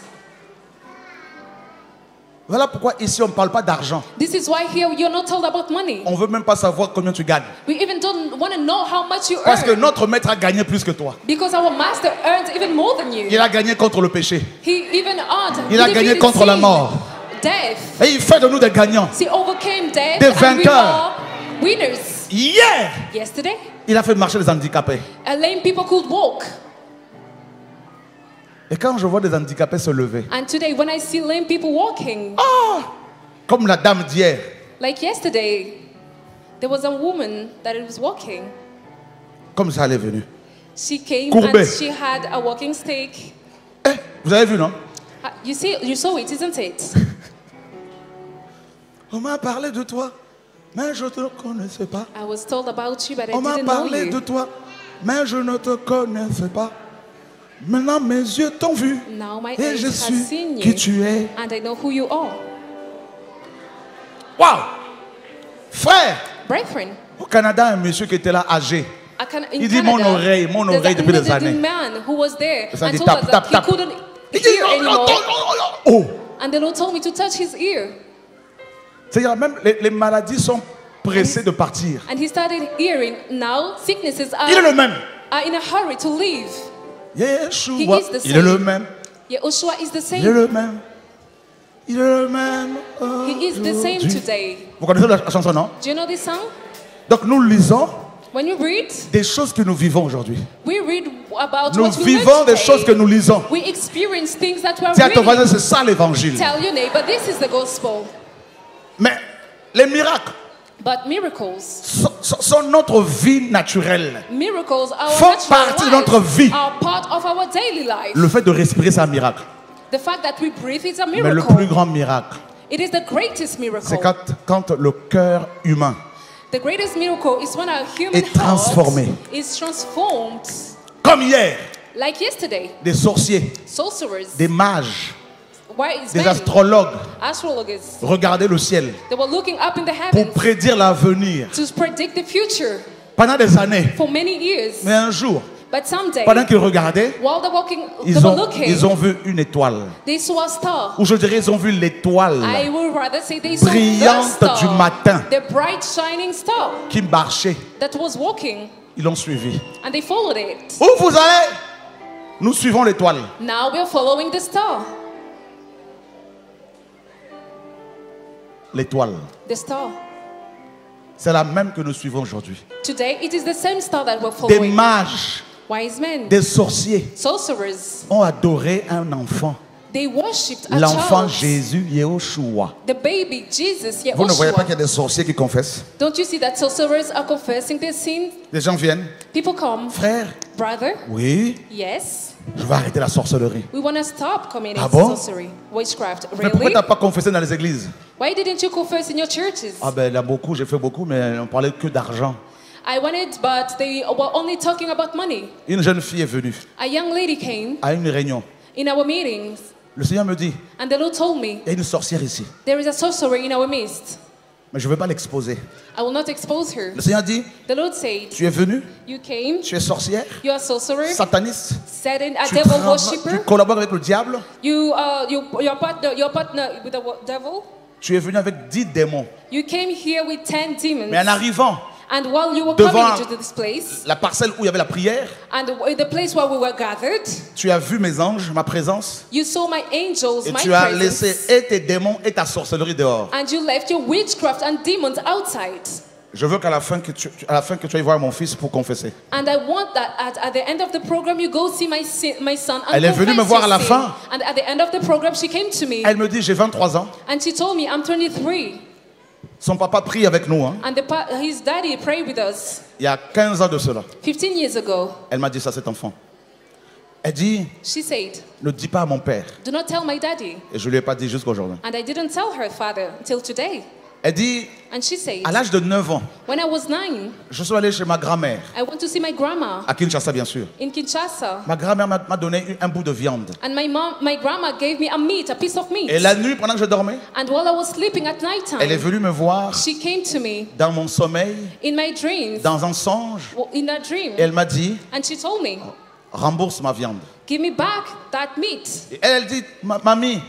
Voilà pourquoi ici on ne parle pas d'argent. This is why here you're not told about money. On ne veut même pas savoir combien tu gagnes. We even don't want to know how much you Parce que earn. notre maître a gagné plus que toi. Because our master earns even more than you. Il a gagné contre le péché. He even earned. Il a he gagné defeated contre la sin, mort. Death. Et il fait de nous des gagnants. He overcame death Des and we vainqueurs. are winners. Hier, Yesterday, il a fait marcher les handicapés. lame people could walk. Et quand je vois des handicapés se lever, And today, when I see lame people walking, comme la dame d'hier, like yesterday, there was a woman that was walking. comme ça elle est venue. She came Courbée. and she had a walking stick. Eh, vous avez vu, non? You saw it, isn't it? On m'a parlé de toi, mais je ne te connaissais pas. I was told about you, but I On m'a didn't know parlé de you. toi, mais je ne te connaissais pas. Maintenant mes yeux t'ont vu Now my et eyes je have suis seen qui you, tu es. and I know who you are. Waouh! Frère, Brethren, au Canada, un monsieur qui était là âgé. in Il dit mon Canada, oreille depuis des there's a années. man who was there Ça and dit told tape, us tape, that tape. he couldn't Il dit hear oh, anymore. oh. And the Lord told me to touch his ear. C'est-à-dire même les maladies sont pressées de partir. And he started hearing now sicknesses Il est le même. are in a hurry to leave. Yeshua, He is the il est le same. même. Yahushua is the Il est same. le même. Il est le même. He is the same aujourd'hui. today. Vous connaissez la chanson, non? Do you know this song? Donc nous lisons When you read, des choses que nous vivons aujourd'hui. we read about Nous what we vivons live des today. choses que nous lisons. We experience things that we're Dis à ton voisin, reading. c'est ça l'évangile. Tell your neighbor, this is the gospel. Mais les miracles But miracles, sont notre vie naturelle. miracles, our Font natural partie de notre lives vie. are part of our daily life. Le fait de respirer, c'est un miracle. The fact that we breathe is a Mais le miracle. plus grand miracle, It is the greatest miracle. c'est quand le cœur humain The greatest miracle is when our human est transformé. heart is transformed. Comme hier, Like yesterday, des sorciers, sorcerers, des mages, wise des men, astrologues astrologers, regardaient le ciel they were looking up in the pour heavens prédire l'avenir to predict the future pendant des années. for many years. Mais un jour, But someday, pendant qu'ils regardaient, while they're walking, they were looking, ils ont vu une étoile. they saw a star. Ou je dirais, ils ont vu l'étoile I would rather say they saw the brillante star, du matin the bright shining star qui marchait. that was walking, Ils l'ont suivi. and they followed it. Où vous allez? Nous suivons l'étoile. Now we're following the star. L'étoile. The star. C'est la même que nous suivons aujourd'hui. Today, it is the same star that we're Des following. mages, Wise men, des sorciers sorcerers, ont adoré un enfant. they worshipped a L'enfant child. Jésus, Yehoshua. The baby, Jesus, Vous ne voyez pas qu'il y Yehoshua. a des sorciers qui confessent? Don't you see that sorcerers are confessing their sin? Des gens viennent. People come, Frère, brother, oui, yes, je vais arrêter la sorcellerie. we want to stop committing Ah bon? sorcery, witchcraft. Mais pourquoi Really? tu n'as pas confessé dans les églises? Why didn't you confess in your churches? Ah ben, il y a beaucoup, j'ai fait beaucoup, mais on parlait que d'argent. I wanted, but they were only talking about money. Une jeune fille est venue A young lady came à une réunion. in our meetings, Le Seigneur me dit, and the Lord told me, il y a une sorcière ici, there is a sorcerer in our midst. mais je ne veux pas l'exposer. I will not expose her. Le Seigneur dit, The Lord said, tu es venu, you came, tu es sorcière, you are a sorcerer, sataniste, Satan, a tu, devil tu worshipper, collabores avec le diable, your partner with the devil. tu es venu avec 10 démons. You came here with 10 demons. Mais en arrivant, And while you were devant coming into this place, la parcelle où il y avait la prière, and the place where we were gathered, tu as vu mes anges, ma présence, you saw my angels, et my tu as presence, laissé et tes démons et ta sorcellerie dehors. and you left your witchcraft and demons outside. Je veux qu'à la fin que tu ailles voir mon fils pour confesser. And I want that at the end of the program you go see my son and Elle est venue me confess voir à your la sin. fin. And at the end of the program she came to me Elle me dit, j'ai 23 ans. and she told me, I'm 23. Son papa prie avec nous. Hein. And his daddy prayed with us Il y a 15 ans de cela. 15 years ago. Elle m'a dit ça, cet enfant. Elle dit, She said, ne dis pas à mon père. do not tell my daddy. Et je ne lui ai pas dit jusqu'à aujourd'hui. And I didn't tell her father until today. Elle dit, And she said, à l'âge de 9 ans, when I was 9, je suis allé chez ma grand-mère, I went to see my grandma à Kinshasa bien sûr. in Kinshasa. Ma grand-mère m'a donné un bout de viande. And my grandma gave me a piece of meat. Et la nuit, pendant que je dormais, And while I was sleeping at night elle est time, venue me voir she came to me dans mon sommeil, in my dreams, dans un songe. in a dream. Et elle m'a dit, And she told me, rembourse ma viande. give me back that meat. Et elle dit, mamie,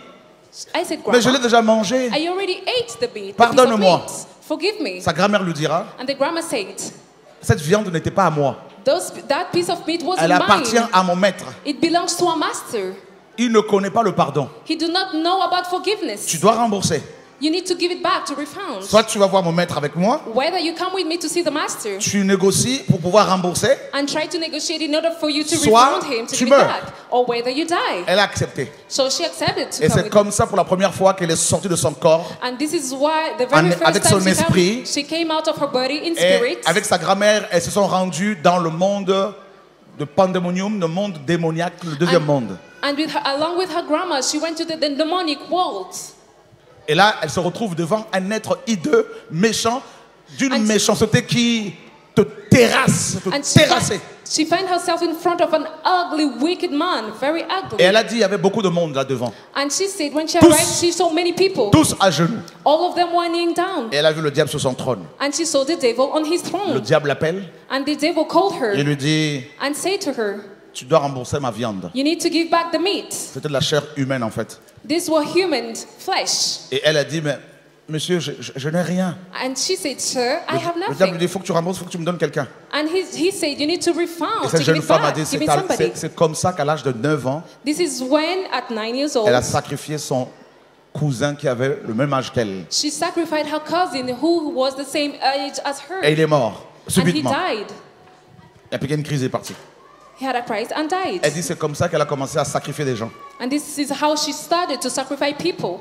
I said, mais je l'ai Grandma, déjà mangé. I already ate the meat. Pardonne-moi. Forgive me. Sa grand-mère lui dira, And the grandma said, cette viande n'était pas à moi. that piece of meat wasn't Elle appartient mine. à mon maître. It belongs to a master. Il ne connaît pas le pardon. He do not know about forgiveness. Tu dois rembourser. You need to give it back to refund. Soit tu vas voir mon maître avec moi, Whether you come with me to see the master tu négocies pour pouvoir rembourser. and try to negotiate in order for you to Soit refund him, to tu give it meurs. back, or whether you die. Elle a accepté. So she accepted to Et come c'est with comme ça pour la première fois qu'elle est sortie de son corps. And this is why the very Avec first son time esprit. she came out of her body in Et spirit. avec sa grand-mère, elles se sont rendues dans le monde de pandémonium, le monde démoniaque, le deuxième monde. And along with her grandma, she went to the demonic world. Et là, elle se retrouve devant un être hideux, méchant, d'une And- méchanceté qui te terrasse, te And terrasser. she found herself in front of an ugly, wicked man, very ugly. Et elle a dit, il y avait beaucoup de monde là devant. And she said when she Tous- arrived, she saw many people. Tous à genoux. All of them were kneeling down. Et elle a vu le diable sur son trône. And she saw the devil on his Le throne. diable l'appelle And the devil called et her lui dit, and said to her, tu dois rembourser ma viande. you need to give back the meat. C'était de la chair humaine en fait. These were human flesh. Et elle a dit, mais monsieur, je n'ai rien. And she said, sir, I have Le diable lui nothing. dit, il faut que tu rembourses, il faut que tu me donnes quelqu'un. And he said, you need to Et refund, to cette give jeune it femme a back, dit, give it somebody. c'est comme ça qu'à l'âge de 9 ans, This is when, at 9 years old, elle a sacrifié son cousin qui avait le même âge qu'elle. she sacrificed her cousin who was the same age as her. Et il est mort, And he subitement. died. Et puis il y a une crise est partie. He had a Christ and died. Elle dit, c'est comme ça qu'elle a commencé à sacrifier des gens. And this is how she started to sacrifice people.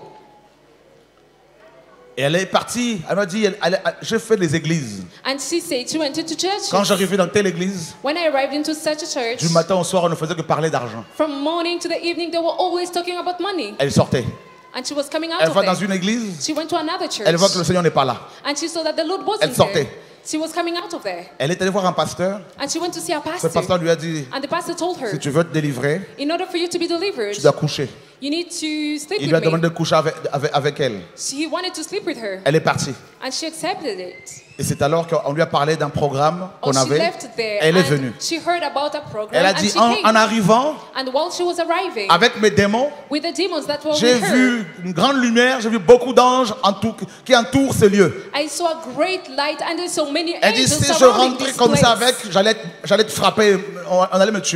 Et elle est partie, elle m'a dit, j'ai fait des églises. And she said she went into church. Quand j'arrivais dans telle église, When I arrived into such a church, du matin au soir, on ne faisait que parler d'argent. from morning to the evening, they were always talking about money. Elle sortait. And she was coming out Elle of va dans there. une église, She went to another church. elle voit que le Seigneur n'est pas là. And she saw that the Lord Elle wasn't sortait. there. She was coming out of there. Elle est allée voir un pasteur. And she went to see a Ce pastor. pasteur lui a dit, And the pastor told her, si tu veux te délivrer, in order for you to be delivered, tu dois coucher. you need to sleep Il lui a with me. demandé de coucher avec elle. He wanted to sleep with her. Elle est partie. And she accepted it. Et c'est alors qu'on lui a parlé d'un programme qu'on She avait. left there Elle est and venue. she heard about a program Elle a and dit, she en came. arrivant, And while she was arriving avec mes démons, with the demons that were j'ai with her, vu une grande lumière, j'ai vu beaucoup d'anges qui entourent ce lieu. I saw a great light and there's so many Elle dit, angels si je surrounding rentrais this comme ça place. avec, j'allais te frapper, on allait me tuer.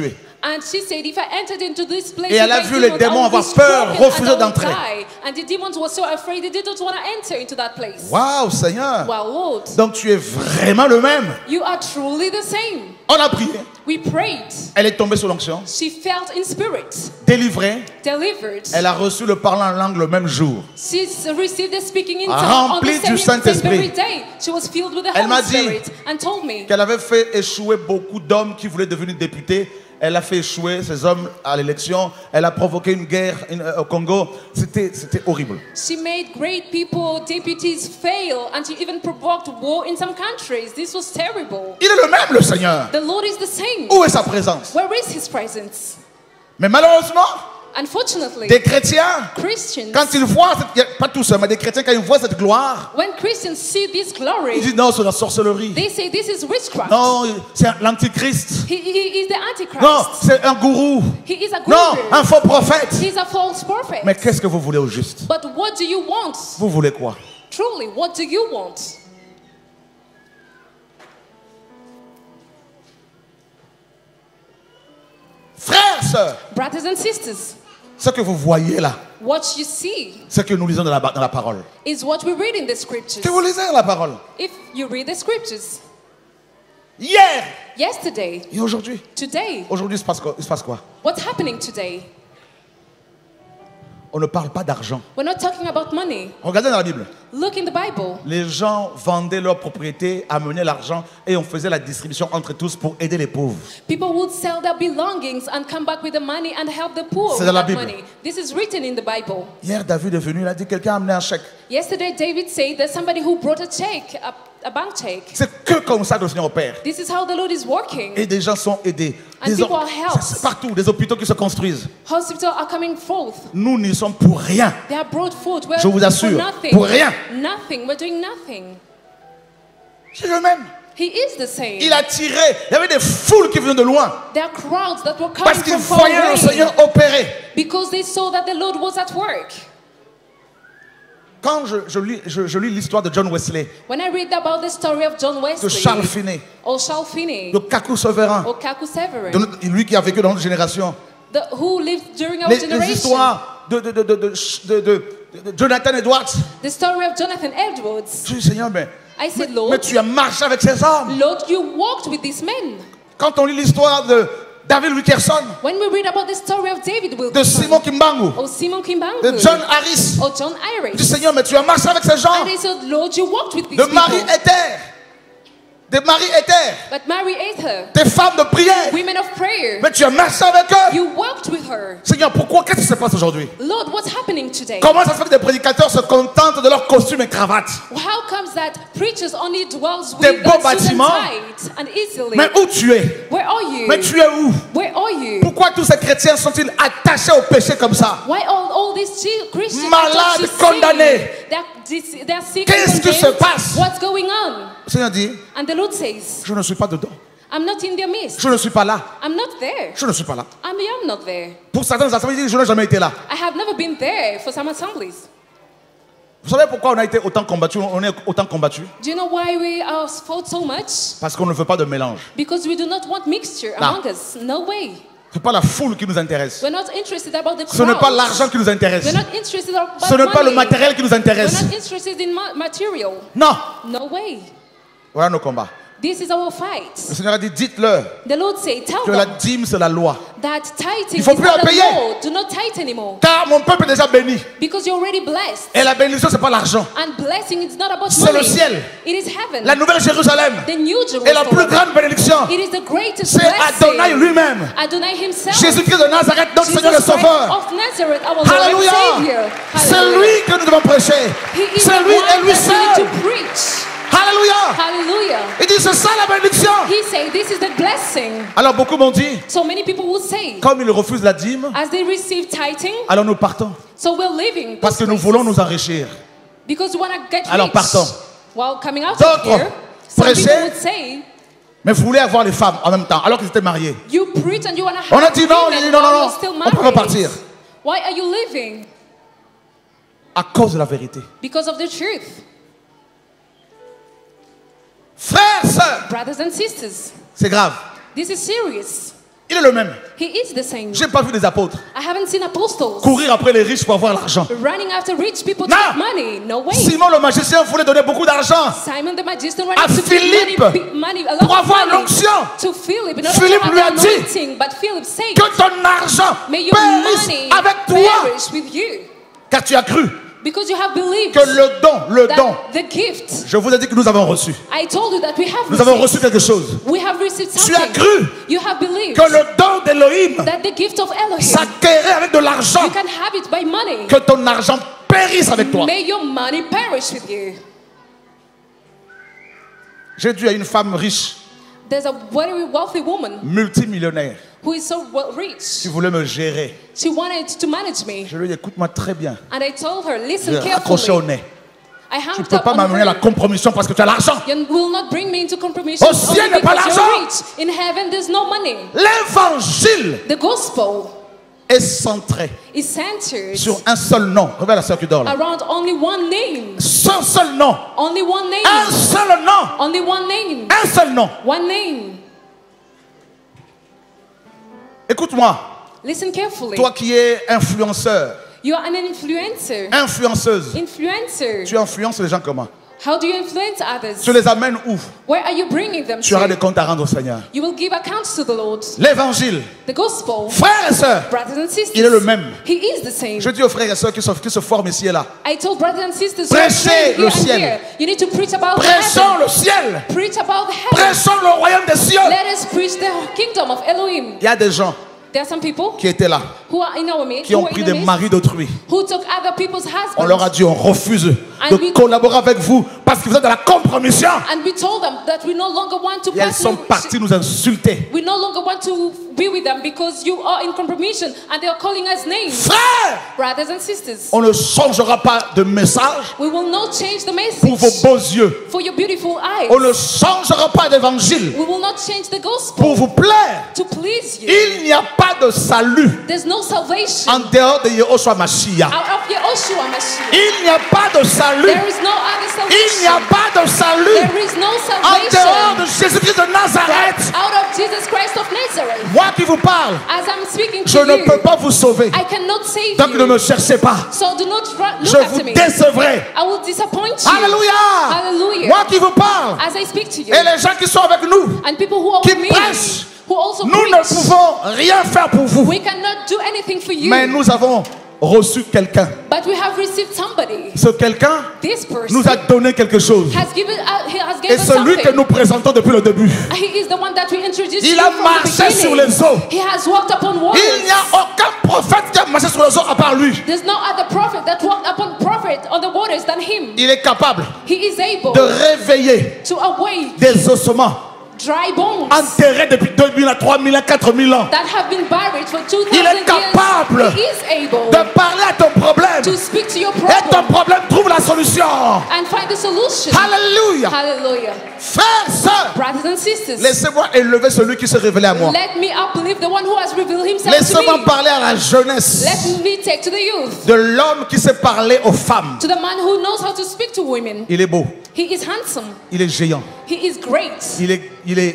And she said, if I entered into this place, Et elle a vu les démons avoir peur, refuser d'entrer. And the demons were so afraid they didn't want to enter into that place. Waouh, Seigneur. Wow, Lord. Donc tu es vraiment le même. You are truly the same. On a prié. We prayed. Elle est tombée sous l'onction. She felt in spirit. Délivrée. Delivered. Elle a reçu le parlant en langue le même jour. She received the speaking in tongue Remplie du Saint-Esprit. She was filled with the Elle m'a Holy dit Spirit and told me qu'elle avait fait échouer beaucoup d'hommes qui voulaient devenir députés. Elle a fait échouer ces hommes à l'élection. Elle a provoqué une guerre au Congo. C'était horrible. she made great people, deputies fail, and she even provoked war in some countries. This was terrible. Il est le même, le Seigneur. The Lord is the same. Où est sa présence? Where is His presence? Mais malheureusement, Unfortunately, des chrétiens, Christians, quand ils voient, pas tous, mais des chrétiens, quand ils voient cette gloire, when Christians see this ils glory, disent non, c'est la sorcellerie. they say this is witchcraft. Non, c'est l'antichrist. He is the Antichrist. Non, c'est un gourou. He is a Non, guru. un faux prophète. He's a false prophet. Mais qu'est-ce que vous voulez au juste? But what do you want? Vous voulez quoi? Truly, what do you want? Frères, sœurs, Brothers and sisters, ce que vous voyez là, what you see ce que nous lisons dans la parole. is what we read in the scriptures. Que vous lisez dans la parole. If you read the scriptures, Hier yesterday, et aujourd'hui. today, Aujourd'hui, il se passe quoi? what's happening today? On ne parle pas d'argent. We're not talking about money. Regardez dans la Bible. Look in the Bible. Les gens vendaient leurs propriétés, amenaient l'argent et on faisait la distribution entre tous pour aider les pauvres. People would sell their belongings and come back with the money and help the poor C'est with dans la that Bible. money. This is written in the Bible. Hier, David est venu, il a dit quelqu'un a amené un chèque. Yesterday, David said there's somebody who brought a check, a bank check. C'est que comme ça que le Seigneur opère. This is how the Lord is working. Et des gens sont aidés. And people are helped. C'est partout, des hôpitaux qui se construisent. Hospitals are coming forth. Nous n'y sommes pour rien. They are brought forth. We're Je vous assure, for nothing. pour rien. Nothing. We're doing nothing. C'est le même. He is the same. Il a tiré. Il y avait des foules qui venaient de loin. There are crowds that were coming Parce qu'ils from far voyaient le away Seigneur opérer. because they saw that the Lord was at work. Quand je lis l'histoire de John Wesley, When I read about the story of John de Wesley, Charles Finney, or Charles Finney, de Kakou Sovereign, or Kaku Severin, lui qui a vécu dans notre génération, who lived during our les generation, histoires de Jonathan Edwards. the story of Jonathan Edwards. Je dis, Seigneur, mais I said, Lord, tu as marché avec ces hommes. Lord, you walked with these men. Quand on lit l'histoire de David Wilkerson, When we read about the story of David de Wilkerson, Simon Kimbangu, or Simon Kimbangu, de John Harris, or John je dis, Irish, Seigneur, mais tu as marché avec ces gens. and they said, Lord, you walked with these De people. Marie Ether, des maris éthers, But Mary Ether, des femmes de prière. women of prayer, Mais tu as marché avec eux. you walked with her. Seigneur, pourquoi? Qu'est-ce qui se passe aujourd'hui? Lord, what's happening today? Comment ça se fait que des prédicateurs se contentent de leur costume et cravate? How comes that preachers only dwells Des with beaux suit and bâtiments. tight and easily? Mais où tu es? Where are you? Mais tu es où? Where are you? Pourquoi tous ces chrétiens sont-ils attachés au péché comme ça? Why all these Christians Malades, are just condamnés. They're sick Qu'est-ce and qui se condemned. passe? What's going on? Le Seigneur dit, And the Lord says, je ne suis pas dedans. I'm not in their midst. Je ne suis pas là. I'm not there. Je ne suis pas là. I mean, I'm not there. Pour certaines assemblées, ils disent, je n'ai jamais été là. I have never been there for some assemblies. Vous savez pourquoi on a été autant combattu? On est autant combattu? Do you know why we are fought so much? Parce qu'on ne veut pas de mélange. Because we do not want mixture Non. among us. No way. Ce n'est pas la foule qui nous intéresse. We're not interested about the Ce n'est pas crowd. l'argent qui nous intéresse. We're not interested about Ce n'est pas le money. matériel qui nous We're intéresse. not interested in material. Non. No way. Voilà nos combats. This is our fight. Le Seigneur a dit, dites-leur The Lord said, tell que la them dîme, c'est la loi. that tithing Il faut is plus not la the payer. law. Do not tithe anymore. Car mon peuple est déjà béni. Because you're already blessed. Et la bénédiction, ce n'est pas l'argent. And blessing is not about C'est money. le ciel. It is heaven. La nouvelle Jérusalem The new est la plus Jerusalem. grande bénédiction. It is the greatest C'est blessing. Adonai lui-même. Adonai himself. Jésus-Christ de Nazareth, notre Jesus Seigneur et Christ Sauveur. of Nazareth, our Lord and Alléluia. Savior. C'est Hallelujah. lui que nous devons prêcher. He is C'est the lui one et lui that we need seul. to preach. Alléluia. Hallelujah. Il dit, c'est ça la bénédiction. He said, this is the blessing. Alors beaucoup m'ont dit, So many people will say, comme ils refusent la dîme, as they receive tithing, alors nous partons. so we're leaving. Parce que nous voulons nous enrichir. Because we want to get Alors rich. partons. While coming out of D'autres here, some prêchaient. people would say, Mais vous voulez avoir les femmes en même temps, alors qu'ils étaient mariés. you preach and you want to have On a dit non, on a women dit non, while non, you're still on peut married. repartir. Why are you leaving? À cause de la vérité. Because of the truth. Frères, sœurs, Brothers and sisters, c'est grave. this is serious. Il est le même. He is the same. J'ai pas vu des apôtres I haven't seen apostles courir après les riches pour avoir l'argent. running after rich people to Non. get money. No way. Simon le magicien voulait donner beaucoup d'argent Simon the magician à wanted to Philippe give money, a lot pour of avoir money l'onction. to Philip in order Philippe to have lui a the dit anointing. But Philip said, que ton argent may your périsse money avec toi, perish with you. car tu as cru Because you have believed que le don, that the gift. je vous ai dit que nous avons reçu. I told you that we have Nous avons received. reçu quelque chose. We have received Tu something. as cru You have believed que le don d'Élohim that the gift of Elohim, s'acquérait avec de l'argent, you can have it by money. que ton argent périsse avec toi. May your money perish with you. J'ai dit à une femme riche, There's a very wealthy woman multimillionnaire, who is so rich. qui voulait me gérer. She wanted to manage me. Je lui ai dit, écoute-moi très bien. And I told her, listen Je raccroché au carefully. nez. I Tu ne hung peux up pas on m'amener à la her. compromission parce que tu as l'argent. You will not bring me into compromission Au ciel, only il n'y a pas because l'argent. you're rich. In heaven, there's no money. L'évangile The gospel est centré is centered sur un seul nom. Regarde la sœur qui dort là. around only one name. Un seul nom. Only one name. Un seul nom. Only one name. Un seul nom. One name. Écoute-moi, Listen carefully. toi qui es influenceur, You are an influencer. influenceuse, Influencer. tu influences les gens comment? How do you influence others? Tu les amènes où? Where are you bringing them Tu auras des to? comptes à rendre au Seigneur. You will give accounts to the Lord. L'évangile, The gospel, frères et sœurs, brothers and sisters, il est le même. He is the same. Je dis aux frères et sœurs qui se forment ici et là, I told brothers and sisters, Prêchez here le and ciel. here. You need to preach about prêchons heaven. le ciel, Preach about heaven. prêchons le royaume des cieux. Let us preach the kingdom of Elohim. Il y a des gens There are some people qui étaient là, who are in our midst, qui ont who are pris in des our midst, maris d'autrui. who took other people's On leur a husbands. dit, on refuse And we- de collaborer avec vous parce que vous êtes dans la compromission. And we told them that we no longer want to Et elles sont partner. parties nous insulter. We no longer want to be with them because you are in compromission and they are calling us names. Frères, Brothers and sisters, on ne changera pas de message we will not change the pour vos message beaux yeux. for your beautiful eyes. On ne changera pas d'évangile We will not change the pour gospel vous plaire. to please you. Il n'y a pas de salut There's no salvation en dehors de Yehoshua Mashiach. out of Yehoshua Mashiach. Il n'y a pas de salut. There is no other Il n'y a salvation. pas de salut There is no en dehors de salvation Jésus-Christ de Nazareth. out of Jesus Christ of Nazareth. Moi qui vous parle, As I'm speaking je to ne peux you, pas vous sauver. I cannot save Donc ne me you. cherchez pas. So do not Je look vous at me. décevrai. I will disappoint you. Alléluia. Hallelujah. Moi qui vous parle. As I speak to you. Et les gens qui sont avec nous, And people who are qui with me, prêchent, who also nous ne preach. pouvons rien faire pour vous. We cannot do anything for you. Mais nous avons reçu quelqu'un. But we have received somebody. Ce quelqu'un This person nous a donné quelque chose. has given he has Et given us celui que something. nous présentons depuis le début. He is the one that we introduced Il you a from the marché sur beginning. les eaux. He has walked upon waters. Il n'y a aucun prophète qui a marché sur les eaux à part lui. There's no other prophet that walked upon prophet on the waters than him. Il est capable He is able de réveiller to awake des ossements dry bones enterrés depuis 2000 à 3000 à 4000 ans. that have been buried for 2000 Il est capable years. He is able de parler à ton problème. to speak to your Et ton problem problème trouve la solution. and find the solution. Alléluia. Hallelujah. Frères, sœurs, Brothers and sisters, laissez-moi élever celui qui s'est révélé à moi. let me uplift the one who has revealed himself to Laissez-moi me. parler à la jeunesse Let me take to the youth, de l'homme qui sait parler aux femmes. to the man who knows how to speak to women. Il est beau, He is handsome. il est géant, He is great. il est.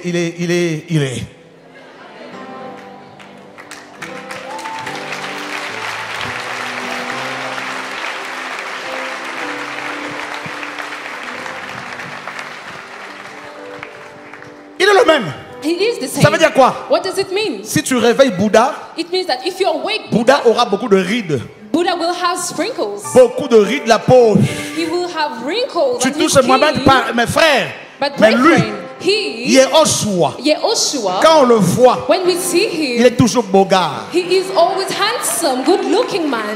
Il est le même. He is the same. Ça veut dire quoi? What does it mean? Si tu réveilles Bouddha, It means that if you awake, Bouddha aura beaucoup de rides. Buddha will have sprinkles. Beaucoup de rides de la peau. He will have wrinkles Tu on his touches moi-même skin. par mes frères. But Mais lui, brethren, he, Yehoshua, Yehoshua, quand on le voit, when we see il him, est toujours beau gars. he is always handsome, good-looking man.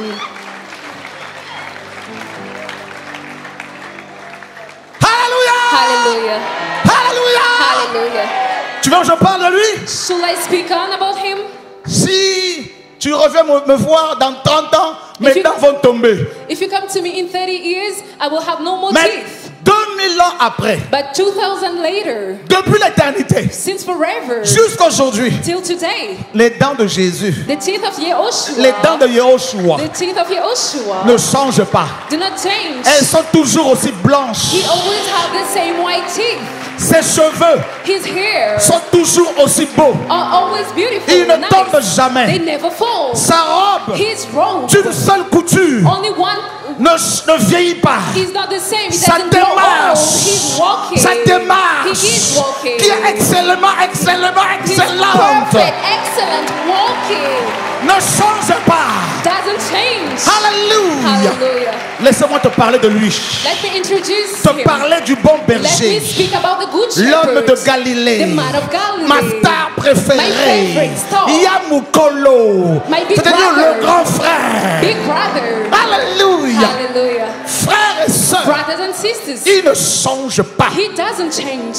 Alléluia! Hallelujah. Alléluia! Hallelujah. Tu veux que je parle de lui? Should I speak on about him? Si tu reviens me voir dans 30 ans, mes If you- dents vont tomber. If you come to me in 30 years, I will have no more Mais teeth. 2000 ans après, But 2000 later, depuis l'éternité, since forever, jusqu'à aujourd'hui, till today, les dents de Jésus, the teeth of Yehoshua, les dents de Yehoshua the teeth of Yehoshua ne changent pas. do not change. Elles sont toujours aussi blanches. He always have the same white teeth. Ses cheveux His hair sont toujours aussi beaux. are always beautiful. Il ne and tombe nice. jamais. They never fall. Sa robe His robe, d'une seule couture only one, ne vieillit pas. is not the same. He Sa doesn't grow old. démarche, He's walking. sa démarche, He is walking. qui est excellemment, excellemment, He's excellente, perfect, excellent walking. ne change pas. Doesn't change. Alléluia. Hallelujah. Laissez-moi te parler de lui. Let me introduce Te him. parler du bon Let me berger. speak about the good L'homme shepherd. de Galilée. The man of Galilee. Ma star My préférée. favorite star. Yamukolo. My big C'est-à-dire brother. le grand frère. Big brother. Alléluia. Hallelujah. Frères et sœurs, Brothers and sisters. il ne change pas. He doesn't change.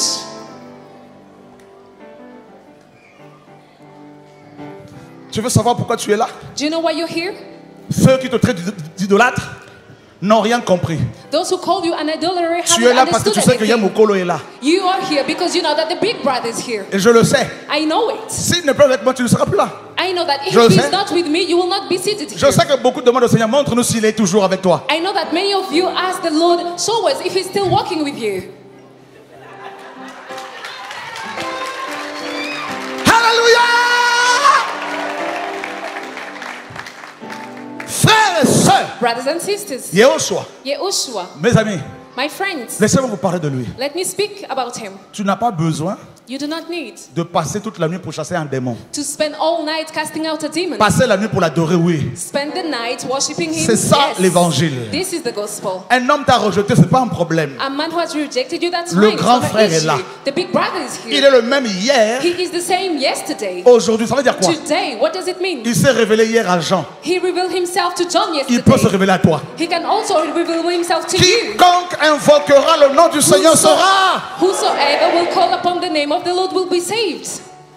Tu veux savoir pourquoi tu es là? Do you know why you're here? Ceux qui te traitent d'idolâtre n'ont rien compris. Those who call you an idolater Tu haven't es là parce que tu sais que understood anything. Yamukolo est là. You are here because you know that the big brother is here. Et je le sais. I know it. S'il n'est pas avec moi, tu ne seras plus là. I know that if Je le sais. he's not with me, you will not be seated Je here. sais que beaucoup demandent au Seigneur, montre-nous s'il est toujours avec toi. I know that many of you ask the Lord, show us if he's still walking with you. Alléluia! Frères et sœurs, Brothers and sisters, Yehoshua, Yehoshua, mes amis, my friends, laissez-moi vous parler de lui. let me speak about him. Tu n'as pas besoin You do not need de passer toute la nuit pour chasser un démon. to spend all night casting out a demon. Passer la nuit pour l'adorer, oui. Spend the night worshiping him. C'est ça, Yes. l'évangile. This is the gospel. Un homme t'a rejeté, c'est pas un problème. A man who has rejected you, that's Le fine. grand It's not frère an est issue. là. The big brother is Il here. est le même hier, He is the same yesterday. aujourd'hui. Ça veut dire quoi? Today, what does it mean? Il s'est révélé hier à Jean. He revealed himself to John Il peut se yesterday. révéler à toi. He can also reveal himself to you. Quiconque invoquera le nom du Seigneur sera. Whosoever will call upon the name of the Lord will be saved.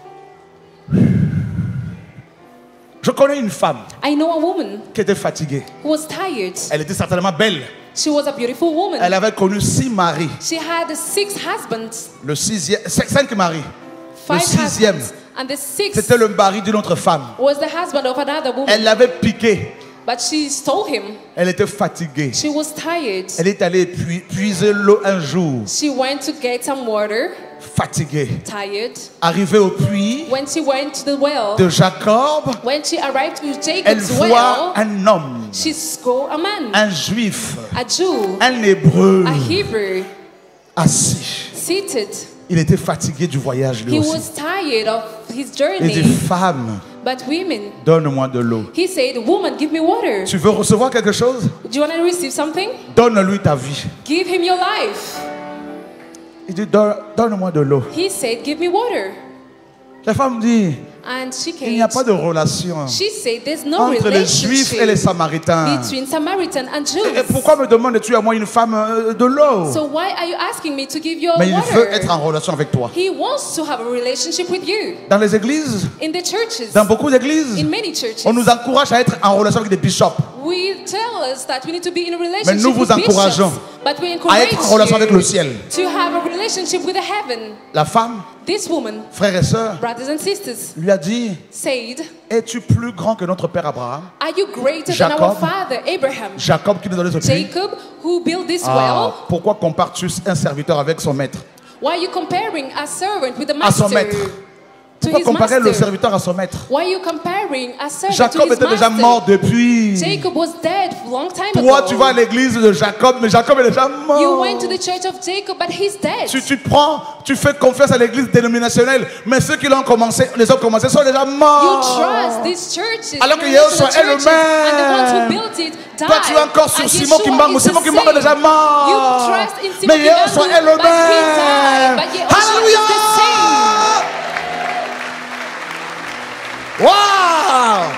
Je connais une femme I know a woman qui était fatiguée. who was tired. Elle était certainement belle. She was a beautiful woman. Elle avait connu 6 maris. She had 6 husbands, Le sixième, 5 maris. Le 5 sixième, husbands, and the 6th c'était le mari d'une autre femme. was the husband of another woman. Elle l'avait piqué. But she stole him. Elle était fatiguée. She was tired. Elle est allée puiser l'eau un jour. She went to get some water, Fatiguée. tired. Arrivée au puits When she went to the well, de Jacob, when she arrived to elle Jacob's voit well, un homme, she saw a man, un juif, a Jew, un hébreu a Hebrew, assis. seated. Il était fatigué du voyage lui He aussi. was tired of his Il dit, journey. femme, But women, donne-moi de l'eau. he said, woman, give me water. Tu veux recevoir quelque chose? Do you want to receive something? Donne-lui ta vie. Give him your life. Il dit, donne-moi de l'eau. He said, give me water. La femme dit, And she il n'y a pas came. de relation She said, there's no entre les Juifs et les relationship Samaritains. between Samaritan and Et Jews. pourquoi me demandes-tu à moi une femme de l'eau? So why are you asking me to give you Mais il veut water? être en relation avec toi. He wants to have a relationship with you. Dans les églises, In the churches, dans beaucoup d'églises, in many churches, on nous encourage à être en relation avec des bishops, we tell us that we need to be in a mais relationship nous vous with encourageons bishops, but we à encourage être en relation avec le ciel. you to have a relationship with the heaven. La femme, This woman, frères et sœurs, brothers and sisters, lui a dit, said, es-tu plus grand que notre père Abraham? are you greater than our Jacob. father Abraham? Jacob qui nous a donné ce puits. Jacob, who built this Ah, well, pourquoi compares-tu un serviteur avec son maître? why are you comparing a servant with a À son master? maître. To Pourquoi his comparer le master? serviteur à son maître? Why are you comparing a servant Jacob to his était déjà master? mort depuis. Jacob was dead a long time Toi, ago. tu vas à l'église de Jacob, mais Jacob est déjà mort. You went to the church of Jacob, but he's dead. Tu fais confiance à l'église dénominationnelle, mais ceux qui l'ont commencé, les ont commencé sont déjà You morts. trust these churches. Alors que you Yehoshua listen to est le churches, and the ones who même. built it died. Toi, tu es encore sur And Simon Yeshua Kimbangu. is the Simon Kimbangu est same. déjà mort. You trust in Simon Mais Yehoshua Kimbangu, est le but he died. même. But Yehoshua Alléluia. is the same. Wow.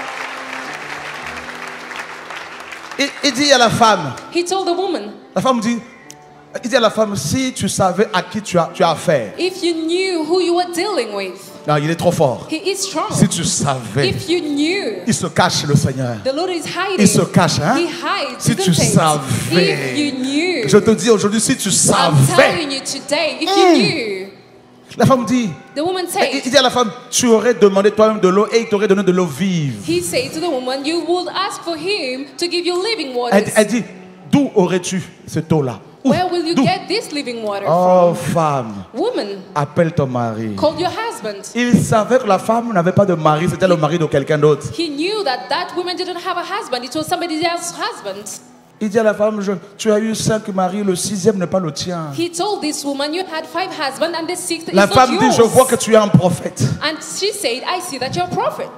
Il dit à la femme, He told the woman, il dit à la femme, si tu savais à qui tu as affaire. if you knew who you were dealing with, Non, il est trop fort. he is strong. Si tu savais, If you knew, il se cache le Seigneur. the Lord is hiding. Il se cache, hein? He hides. Si tu isn't it? savais. If you knew. Je te dis aujourd'hui, si tu I'm savais. telling you today, if you knew. La femme dit, The woman il said, dit à la femme, tu aurais demandé toi-même de l'eau et il t'aurait donné de l'eau vive. he said to the woman, you would ask for him to give you living waters. Elle dit, d'où aurais-tu cette eau-là? Où? Where will you D'où? get this living water Oh, from? femme, Woman, appelle ton mari. call your husband. Il savait que la femme n'avait pas de mari, c'était le mari de quelqu'un d'autre. He knew that that woman didn't have a husband. It was somebody else's husband. Il dit à la femme, tu as eu 5 maris, le 6e n'est pas le tien. He told this woman, you had 5 husbands and the 6th is La not femme dit, yours. je vois que tu es un prophète. And she said, I see that you're a prophet.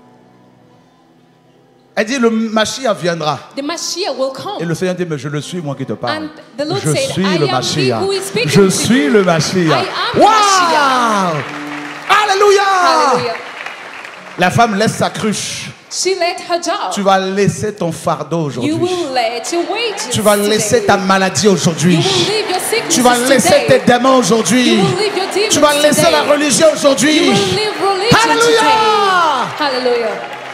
Elle dit, le Mashiach viendra. The Mashiach will Et come. le Seigneur dit, mais je le suis, moi qui te parle. And the Lord Je said, suis I le am he Mashiach. who is speaking Je to suis you. le Mashiach. I am the Wow! Alléluia! Hallelujah. La femme laisse sa cruche. She let her job. Tu vas laisser ton fardeau aujourd'hui. You will let your wages Tu vas today. laisser ta maladie aujourd'hui. You will leave your sicknesses Tu vas laisser today. tes démons aujourd'hui. You will leave your demons Tu vas laisser today. la religion aujourd'hui. You will leave religion Alléluia! today. Hallelujah.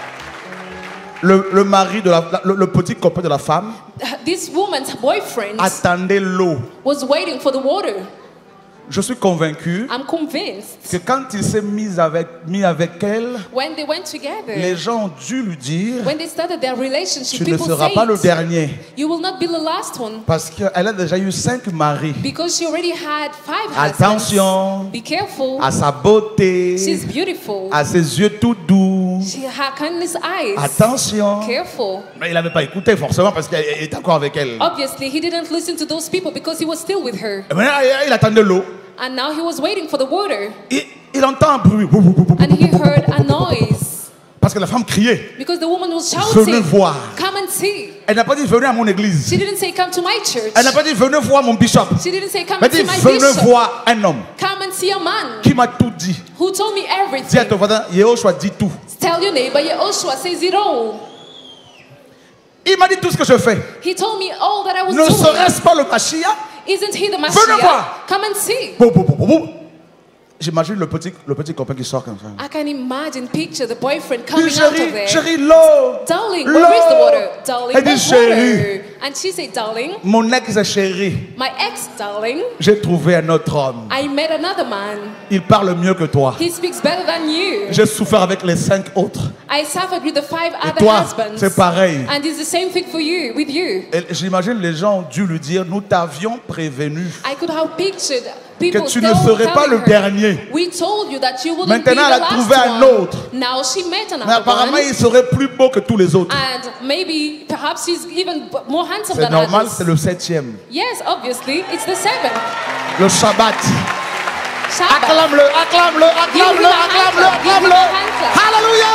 Le mari de le petit copain de la femme This woman's boyfriend attendait l'eau. was waiting for the water. Je suis convaincu I'm convinced que quand il s'est mis avec elle, when they went together, les gens ont dû lui dire, when they started their relationship, tu ne people seras pas le said, dernier. you will not be the last one. Parce qu'elle a déjà eu 5 maris. Because she already had 5 Attention husbands. Be careful. à sa beauté, She's beautiful. à ses yeux tout doux. She had kindness eyes. Attention. Careful. Mais il n'avait pas écouté forcément parce qu'il était encore avec elle. Obviously, he didn't listen to those people because he was still with her. Et maintenant, il attendait l'eau. And now he was waiting for the water. Il entend un bruit. And he heard a noise. Parce que la femme criait. Because the woman was Venez shouting, voir. come and see. Elle n'a pas dit venez à mon église. She didn't say, come to my church. Elle n'a pas dit venez voir mon bishop. She didn't say, come Elle and a see dit my venez bishop. voir un homme Come and see a man qui m'a tout dit. who told me Dis à everything. ton voisin, Yehoshua dit tout. Tell your neighbor, Yehoshua says it all. Il m'a dit tout ce que je fais. He told me all that I was Ne doing. serait-ce pas le Mashiach? Isn't he the voir. Mashiach? Come and see. Boum, boum, boum, boum, boum. J'imagine le petit copain qui sort comme ça. I can imagine, picture the boyfriend Il coming dit, out of chérie, there. chérie, l'eau. Darling, L'eau. where is the water? Darling, Elle dit, where's chérie. water? And she said, darling, Mon ex chérie, my ex, darling, j'ai trouvé un autre homme. I met another man. Il parle mieux que toi. He speaks better than you. J'ai souffert avec les 5 autres. I suffered with the 5 Et other toi, husbands. c'est pareil. And it's the same thing for you, with you. Et j'imagine les gens ont dû lui dire, nous t'avions prévenu. I could have pictured people Que tu ne still serais pas telling le her, dernier. we told you that you wouldn't Maintenant, be elle the a trouvé last un one. autre. Now she met Mais another apparemment, one. il serait plus beau que tous les autres. And maybe, perhaps he's even more handsome C'est than normal, others. c'est le 7e. Yes, obviously, it's the 7th. Le Shabbat. Shabbat. Acclame-le, acclame-le, acclame-le, acclame-le, acclame-le. Alléluia!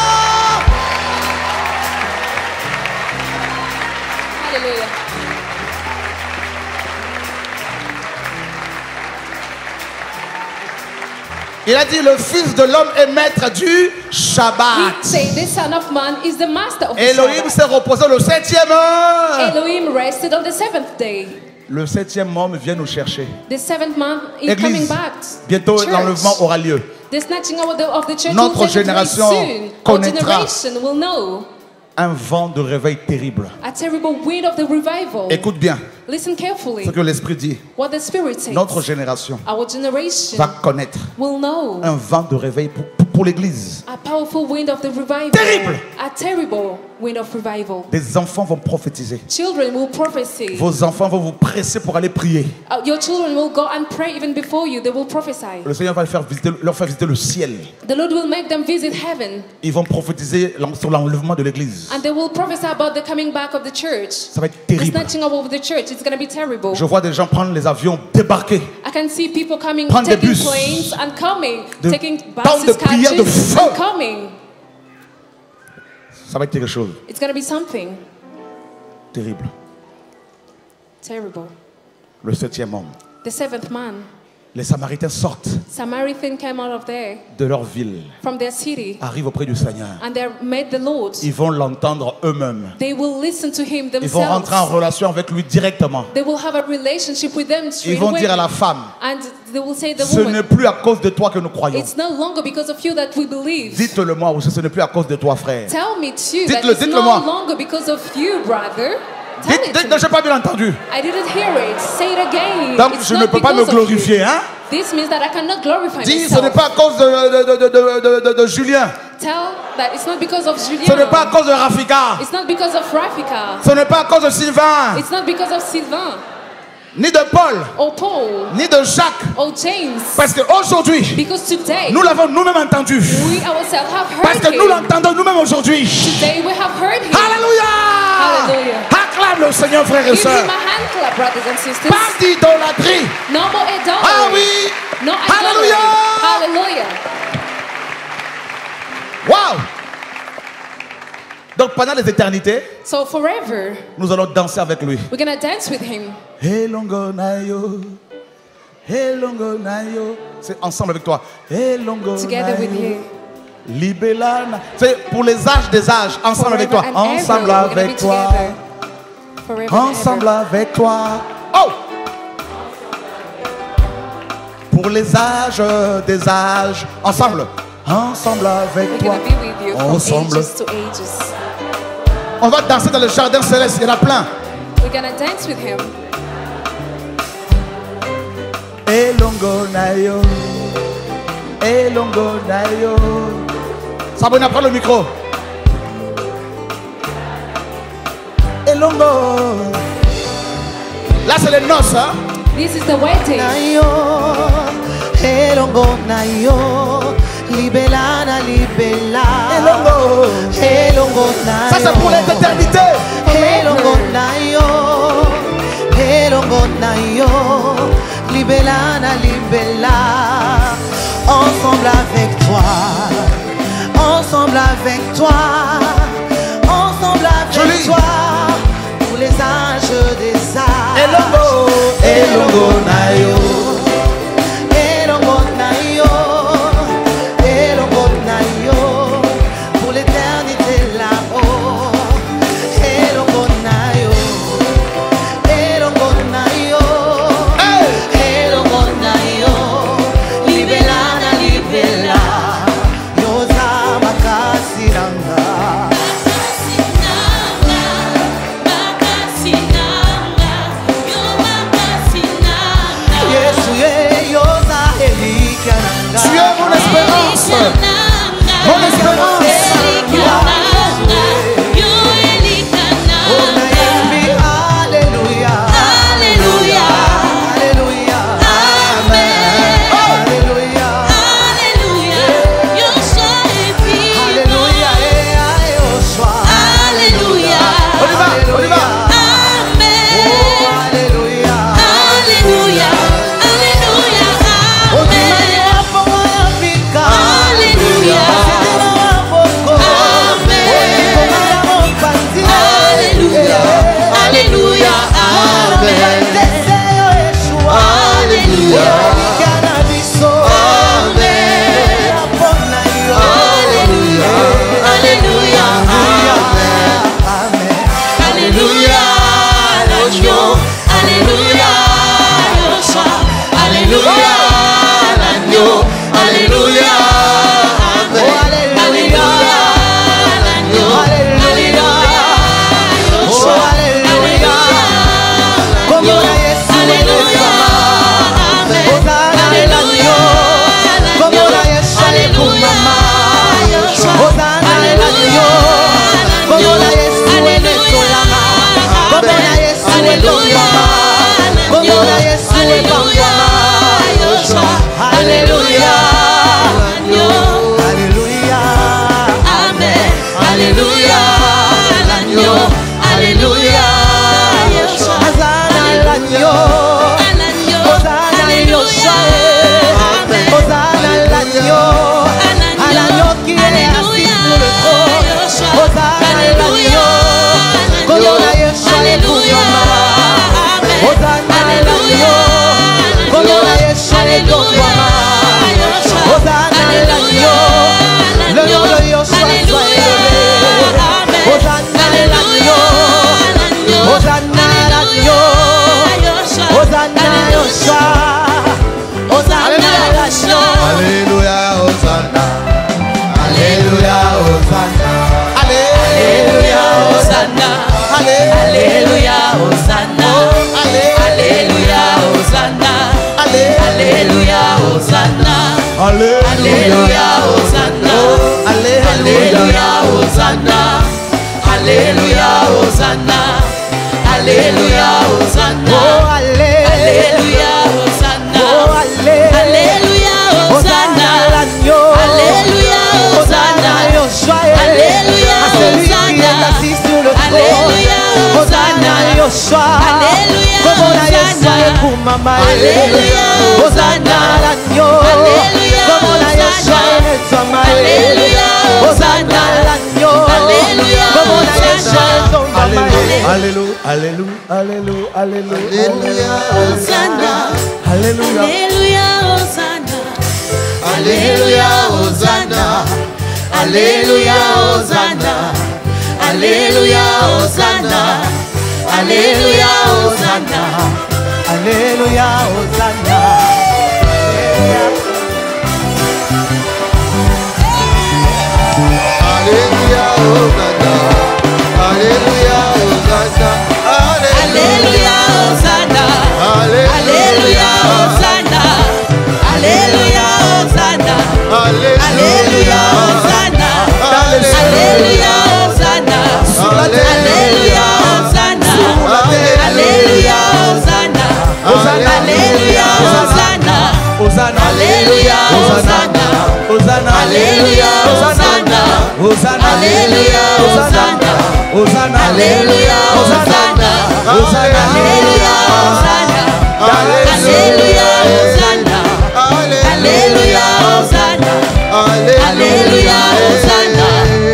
Hallelujah. Il a dit, le Fils de l'homme est maître du He Shabbat. said the Son of Man is the master of the Elohim Sabbath. s'est reposé le 7e heure. Elohim rested on the 7th day. Le 7e homme vient nous chercher. The 7th man is coming Église, back. bientôt Church. l'enlèvement aura lieu. The snatching of the church Notre will take place génération soon. Our connaîtra generation will know Un vent de réveil terrible. a terrible wind of the revival. Écoute bien Listen carefully. ce que l'Esprit dit. What the Spirit says. Notre génération Our generation va connaître will know un vent de réveil pour l'Église. a powerful wind of the revival. Terrible. A terrible wind of revival. Des enfants vont prophétiser. Children will prophesy. Vos enfants vont vous presser pour aller prier. Your children will go and pray even before you. They will prophesy. Le Seigneur va leur faire visiter le ciel. The Lord will make them visit heaven. Ils vont prophétiser sur l'enlèvement de l'Église. And they will prophesy about the coming back of the church. Ça va être The terrible. snatching up of the church. It's going to be terrible. Je vois des gens prendre les avions, débarquer. I can see people coming, Prendre des taking bus. planes and coming, De taking temps de buses, prière de coaches feu. and coming. Ça va être quelque chose de It's going to be something terrible. terrible. Le 7e homme. The 7th man, Les Samaritains sortent Samaritan came out of there de leur ville, from their city arrivent auprès du Seigneur. and they met the Lord. Ils vont l'entendre eux-mêmes. They will listen to him Ils vont rentrer en themselves. relation avec lui directement. They will have a relationship with them Ils straight vont away. dire à la femme, And they will say to the ce n'est woman, plus à cause de toi que nous croyons. it's no longer because of you that we believe. Dites-le moi aussi, ce n'est plus à cause de toi, frère. Tell me too that Dites-le, it's dites-le no moi. longer because of you, brother. Tell it Dites, to me. j'ai pas bien entendu. I didn't hear it. Say it again. Donc It's je ne not peux pas me because of you. glorifier, hein? This means that I cannot glorify Dis, ce n'est myself. pas à cause de Julien. Tell that it's not because of Julien. Ce n'est pas à cause de Rafika. It's not because of Rafika. Ce n'est pas à cause de Sylvain. It's not because of Sylvain. ni de Paul, or Paul, ni de Jacques. or James. Parce qu'aujourd'hui, Because today, nous l'avons nous-mêmes entendu. we ourselves have Parce heard que nous him. l'entendons nous-mêmes aujourd'hui. Today we have heard him. Alléluia! Hallelujah. Acclame le Seigneur, frères et Give him sœurs. a hand clap, brothers and sisters. Pas d'idolâtrie. No more idolatry. Ah oui! No idolatry. Hallelujah. Hallelujah. Wow! Donc pendant les éternités, So forever, nous allons danser avec lui. we're going to dance with him. Elongo nayo, elongo nayo. C'est ensemble avec toi. Elongo Together with nayo, you. libelana. C'est pour les âges des âges. Ensemble avec toi. Forever and Ensemble ever, we're gonna avec be toi. together. Forever Ensemble and avec toi. Oh! Pour les âges des âges. Ensemble. Ensemble avec ever. We're toi. going to be with you from Ensemble. ages to ages. On va danser dans le jardin céleste. Il y en a plein. We're going to dance with him. Elongo nayo, elongo nayo. Sabrina, prends le micro. Elongo. Là, c'est les noces, hein? This is the wedding. Nayo, elongo nayo, libelana libela. Elongo. Elongo nayo. Ça, c'est pour l'éternité. Elongo nayo, elongo nayo, libelana libela. Ensemble avec toi, ensemble avec toi, ensemble avec Joli. toi, pour les âges des âges. Elongo. Elongo nayo. Elongo nayo, elongo nayo, pour l'éternité là-haut. Elongo nayo, elongo nayo, elongo nayo, libelana libela, yoza makasiranga. Yesu ye yoza elikananga. Tu es mon espérance. Mon espérance. Oh, nayembi, Alléluia. Alléluia. Amen. Alléluia. Alléluia. Et à Yoshua. On y va, on y va. Oh, Alléluia. Otimani wapo wayafika. Asidina wapoko. Otikomana mopanzi. Teseyo Yeshua. Olikana biso. Yapona yo. Amen. Alléluia, Hosanna. Alléluia, Hosanna. Alléluia, Hosanna. Alléluia, Hosanna. Alléluia, Hosanna. Alléluia, Hosanna. Alléluia, Hosanna. Alléluia, Hosanna. Alléluia, Hosanna. Alléluia, Hosanna. Oh, Alléluia. Yeshua. Alléluia, Komona Yeshua Hosanna. ekumama. Alléluia, Hosanna lanyo. Alléluia, Komona Yeshua Hosanna. enetzama. Alléluia, Hosanna lanyo. Alléluia, Komona Hosanna. Yeshua etomama. Alléluia, alléluia, alléluia, alléluia. Hosanna. Alléluia. Alléluia, Hosanna. Alléluia, Hosanna. Alléluia, Hosanna. Alléluia, Hosanna. Alléluia, Hosanna. Alléluia, Hosanna. Alléluia, Hosanna. Alléluia, Hosanna. Alléluia, Hosanna. Alléluia, Hosanna. Alléluia, Hosanna. Alléluia, Hosanna. Alléluia, Hosanna. Alléluia, Hosanna. Alléluia, Hosanna. Alléluia, Hosanna. Hosanna, Alléluia, Hosanna. Hosanna, Alléluia, Hosanna. Hosanna, Alléluia, Hosanna. Hosanna, Alléluia, Hosanna. Hosanna, Alléluia, Hosanna. Alléluia, Hosanna. Alléluia, Hosanna. Alléluia, Hosanna.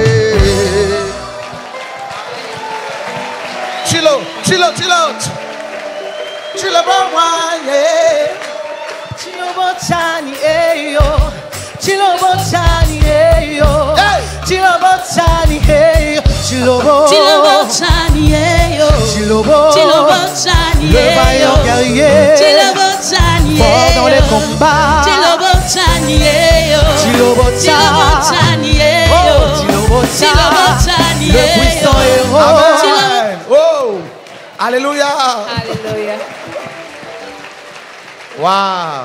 Chill out, chill out, chill out. Chill out, yeah. Chilobochani eyo. Chilobochani eyo. Hey. Chilobochani eyo. Chilobo. Chilobochani eyo. Chilobo. Chilobochani Le eyo. vaillant guerrier. Chilobochani Fort dans les eyo. combats. Chilobochani eyo. Chilobocha. Chilobochani eyo. Oh, Chilobocha. Chilobochani Le eyo. puissant héros. Amen. Oh, alléluia. Hallelujah. Wow.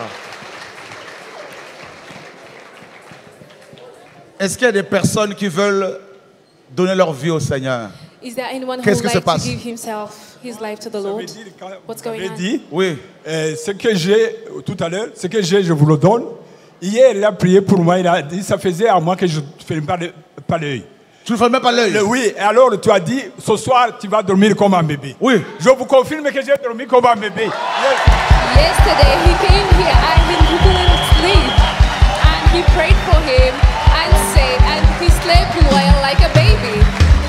Est-ce qu'il y a des personnes qui veulent donner leur vie au Seigneur? Is there anyone who Qu'est-ce would que se like to passe? give his life to the Lord? What's going J'ai on? dit, Oui. ce que j'ai tout à l'heure, ce que j'ai, je vous le donne. Hier, il a prié pour moi, il a dit, ça faisait à moi que je ne ferme pas l'œil. Tu ne fermes pas l'œil? Oui, et alors tu as dit, ce soir, tu vas dormir comme un bébé. Oui. Je vous confirme que j'ai dormi comme un bébé. Yesterday he came here and he couldn't sleep, and he prayed for him and said, and he slept well like a baby.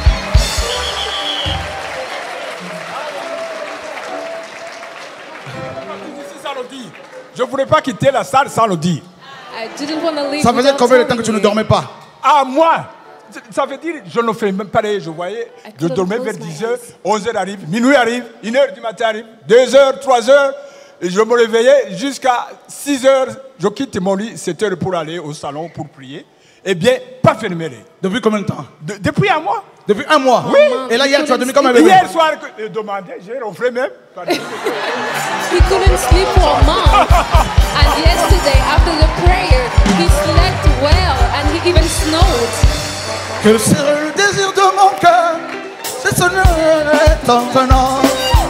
Je ne voulais pas quitter la salle sans le dire. I didn't want to leave. Ça faisait without combien de temps que tu telling ne you. dormais pas? Ah, moi, ça veut dire, je ne fais même pas l'œil, je voyais, I je couldn't dormais close vers my 10h, eyes. 11h arrive, minuit arrive, 1h du matin arrive, 2h, 3h, et je me réveillais jusqu'à 6h, je quitte mon lit, 7h pour aller au salon pour prier. Eh bien, pas fermé l'œil. Depuis combien de temps? Depuis un mois. Depuis un mois? Oui. Et là, hier, tu as dormi comme un bébé? Hier soir, demandé, j'ai ronflé même. He couldn't sleep for a month, and yesterday after the prayer he slept well and he even snored. Quel serait le désir de mon cœur? C'est sonner dans un an.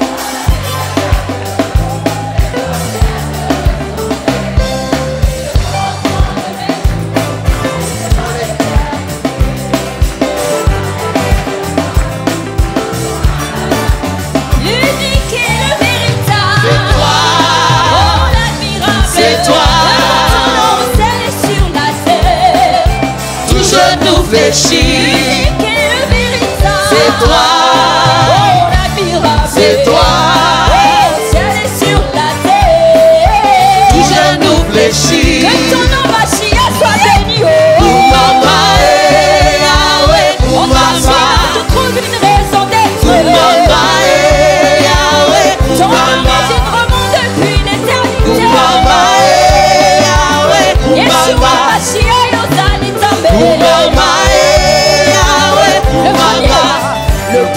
L'unique et le véritable. C'est toi. Oh, l'admirable. C'est toi. Au ciel et sur la terre. Tout genou fléchit. L'unique et le véritable. C'est toi. Oh, l'admirable. C'est toi. Au ciel et sur la terre. Tout genou fléchit. Que ton nom Mashiach soit béni. Oh, Mama, Yahweh. Oh, Mashiach, tu trouves une raison d'être. Mama, Yahweh. Ton nom remonte depuis l'éternité. Mama, Yahweh. Yeshua, Mashiach, Yosan et Tamé. Mama, Yahweh. Le premier, le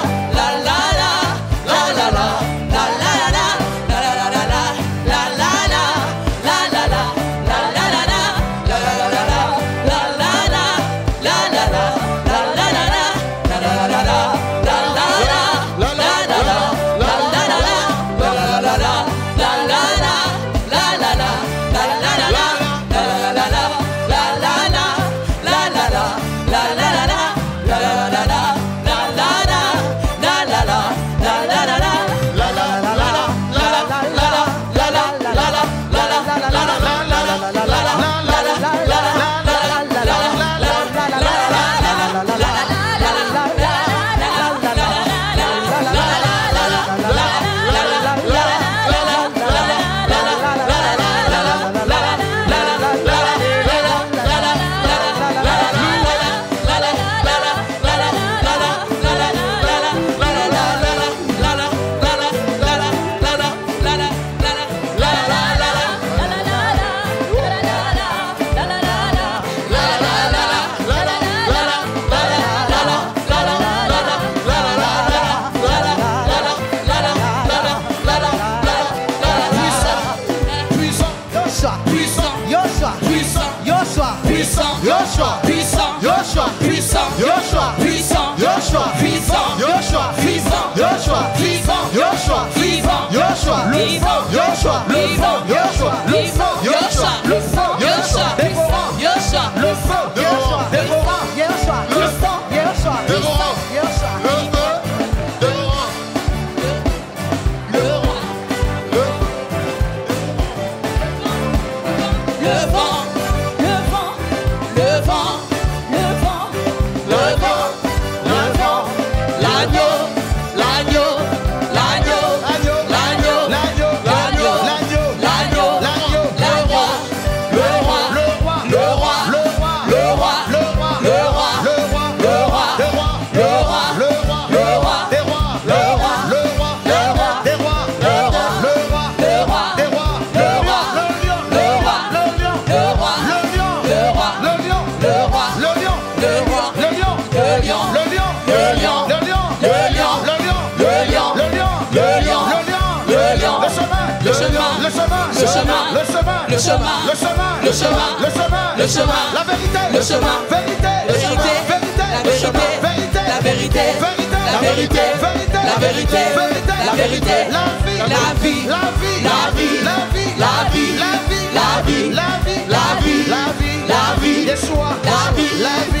La vérité, le chemin, vérité, vérité, la vérité, la vérité, la vérité, la vérité, la vie, la vie, la vie, la vie, la vie, la vie, la vie, la vie, la vie, la vie, la vie, la vie, la vie,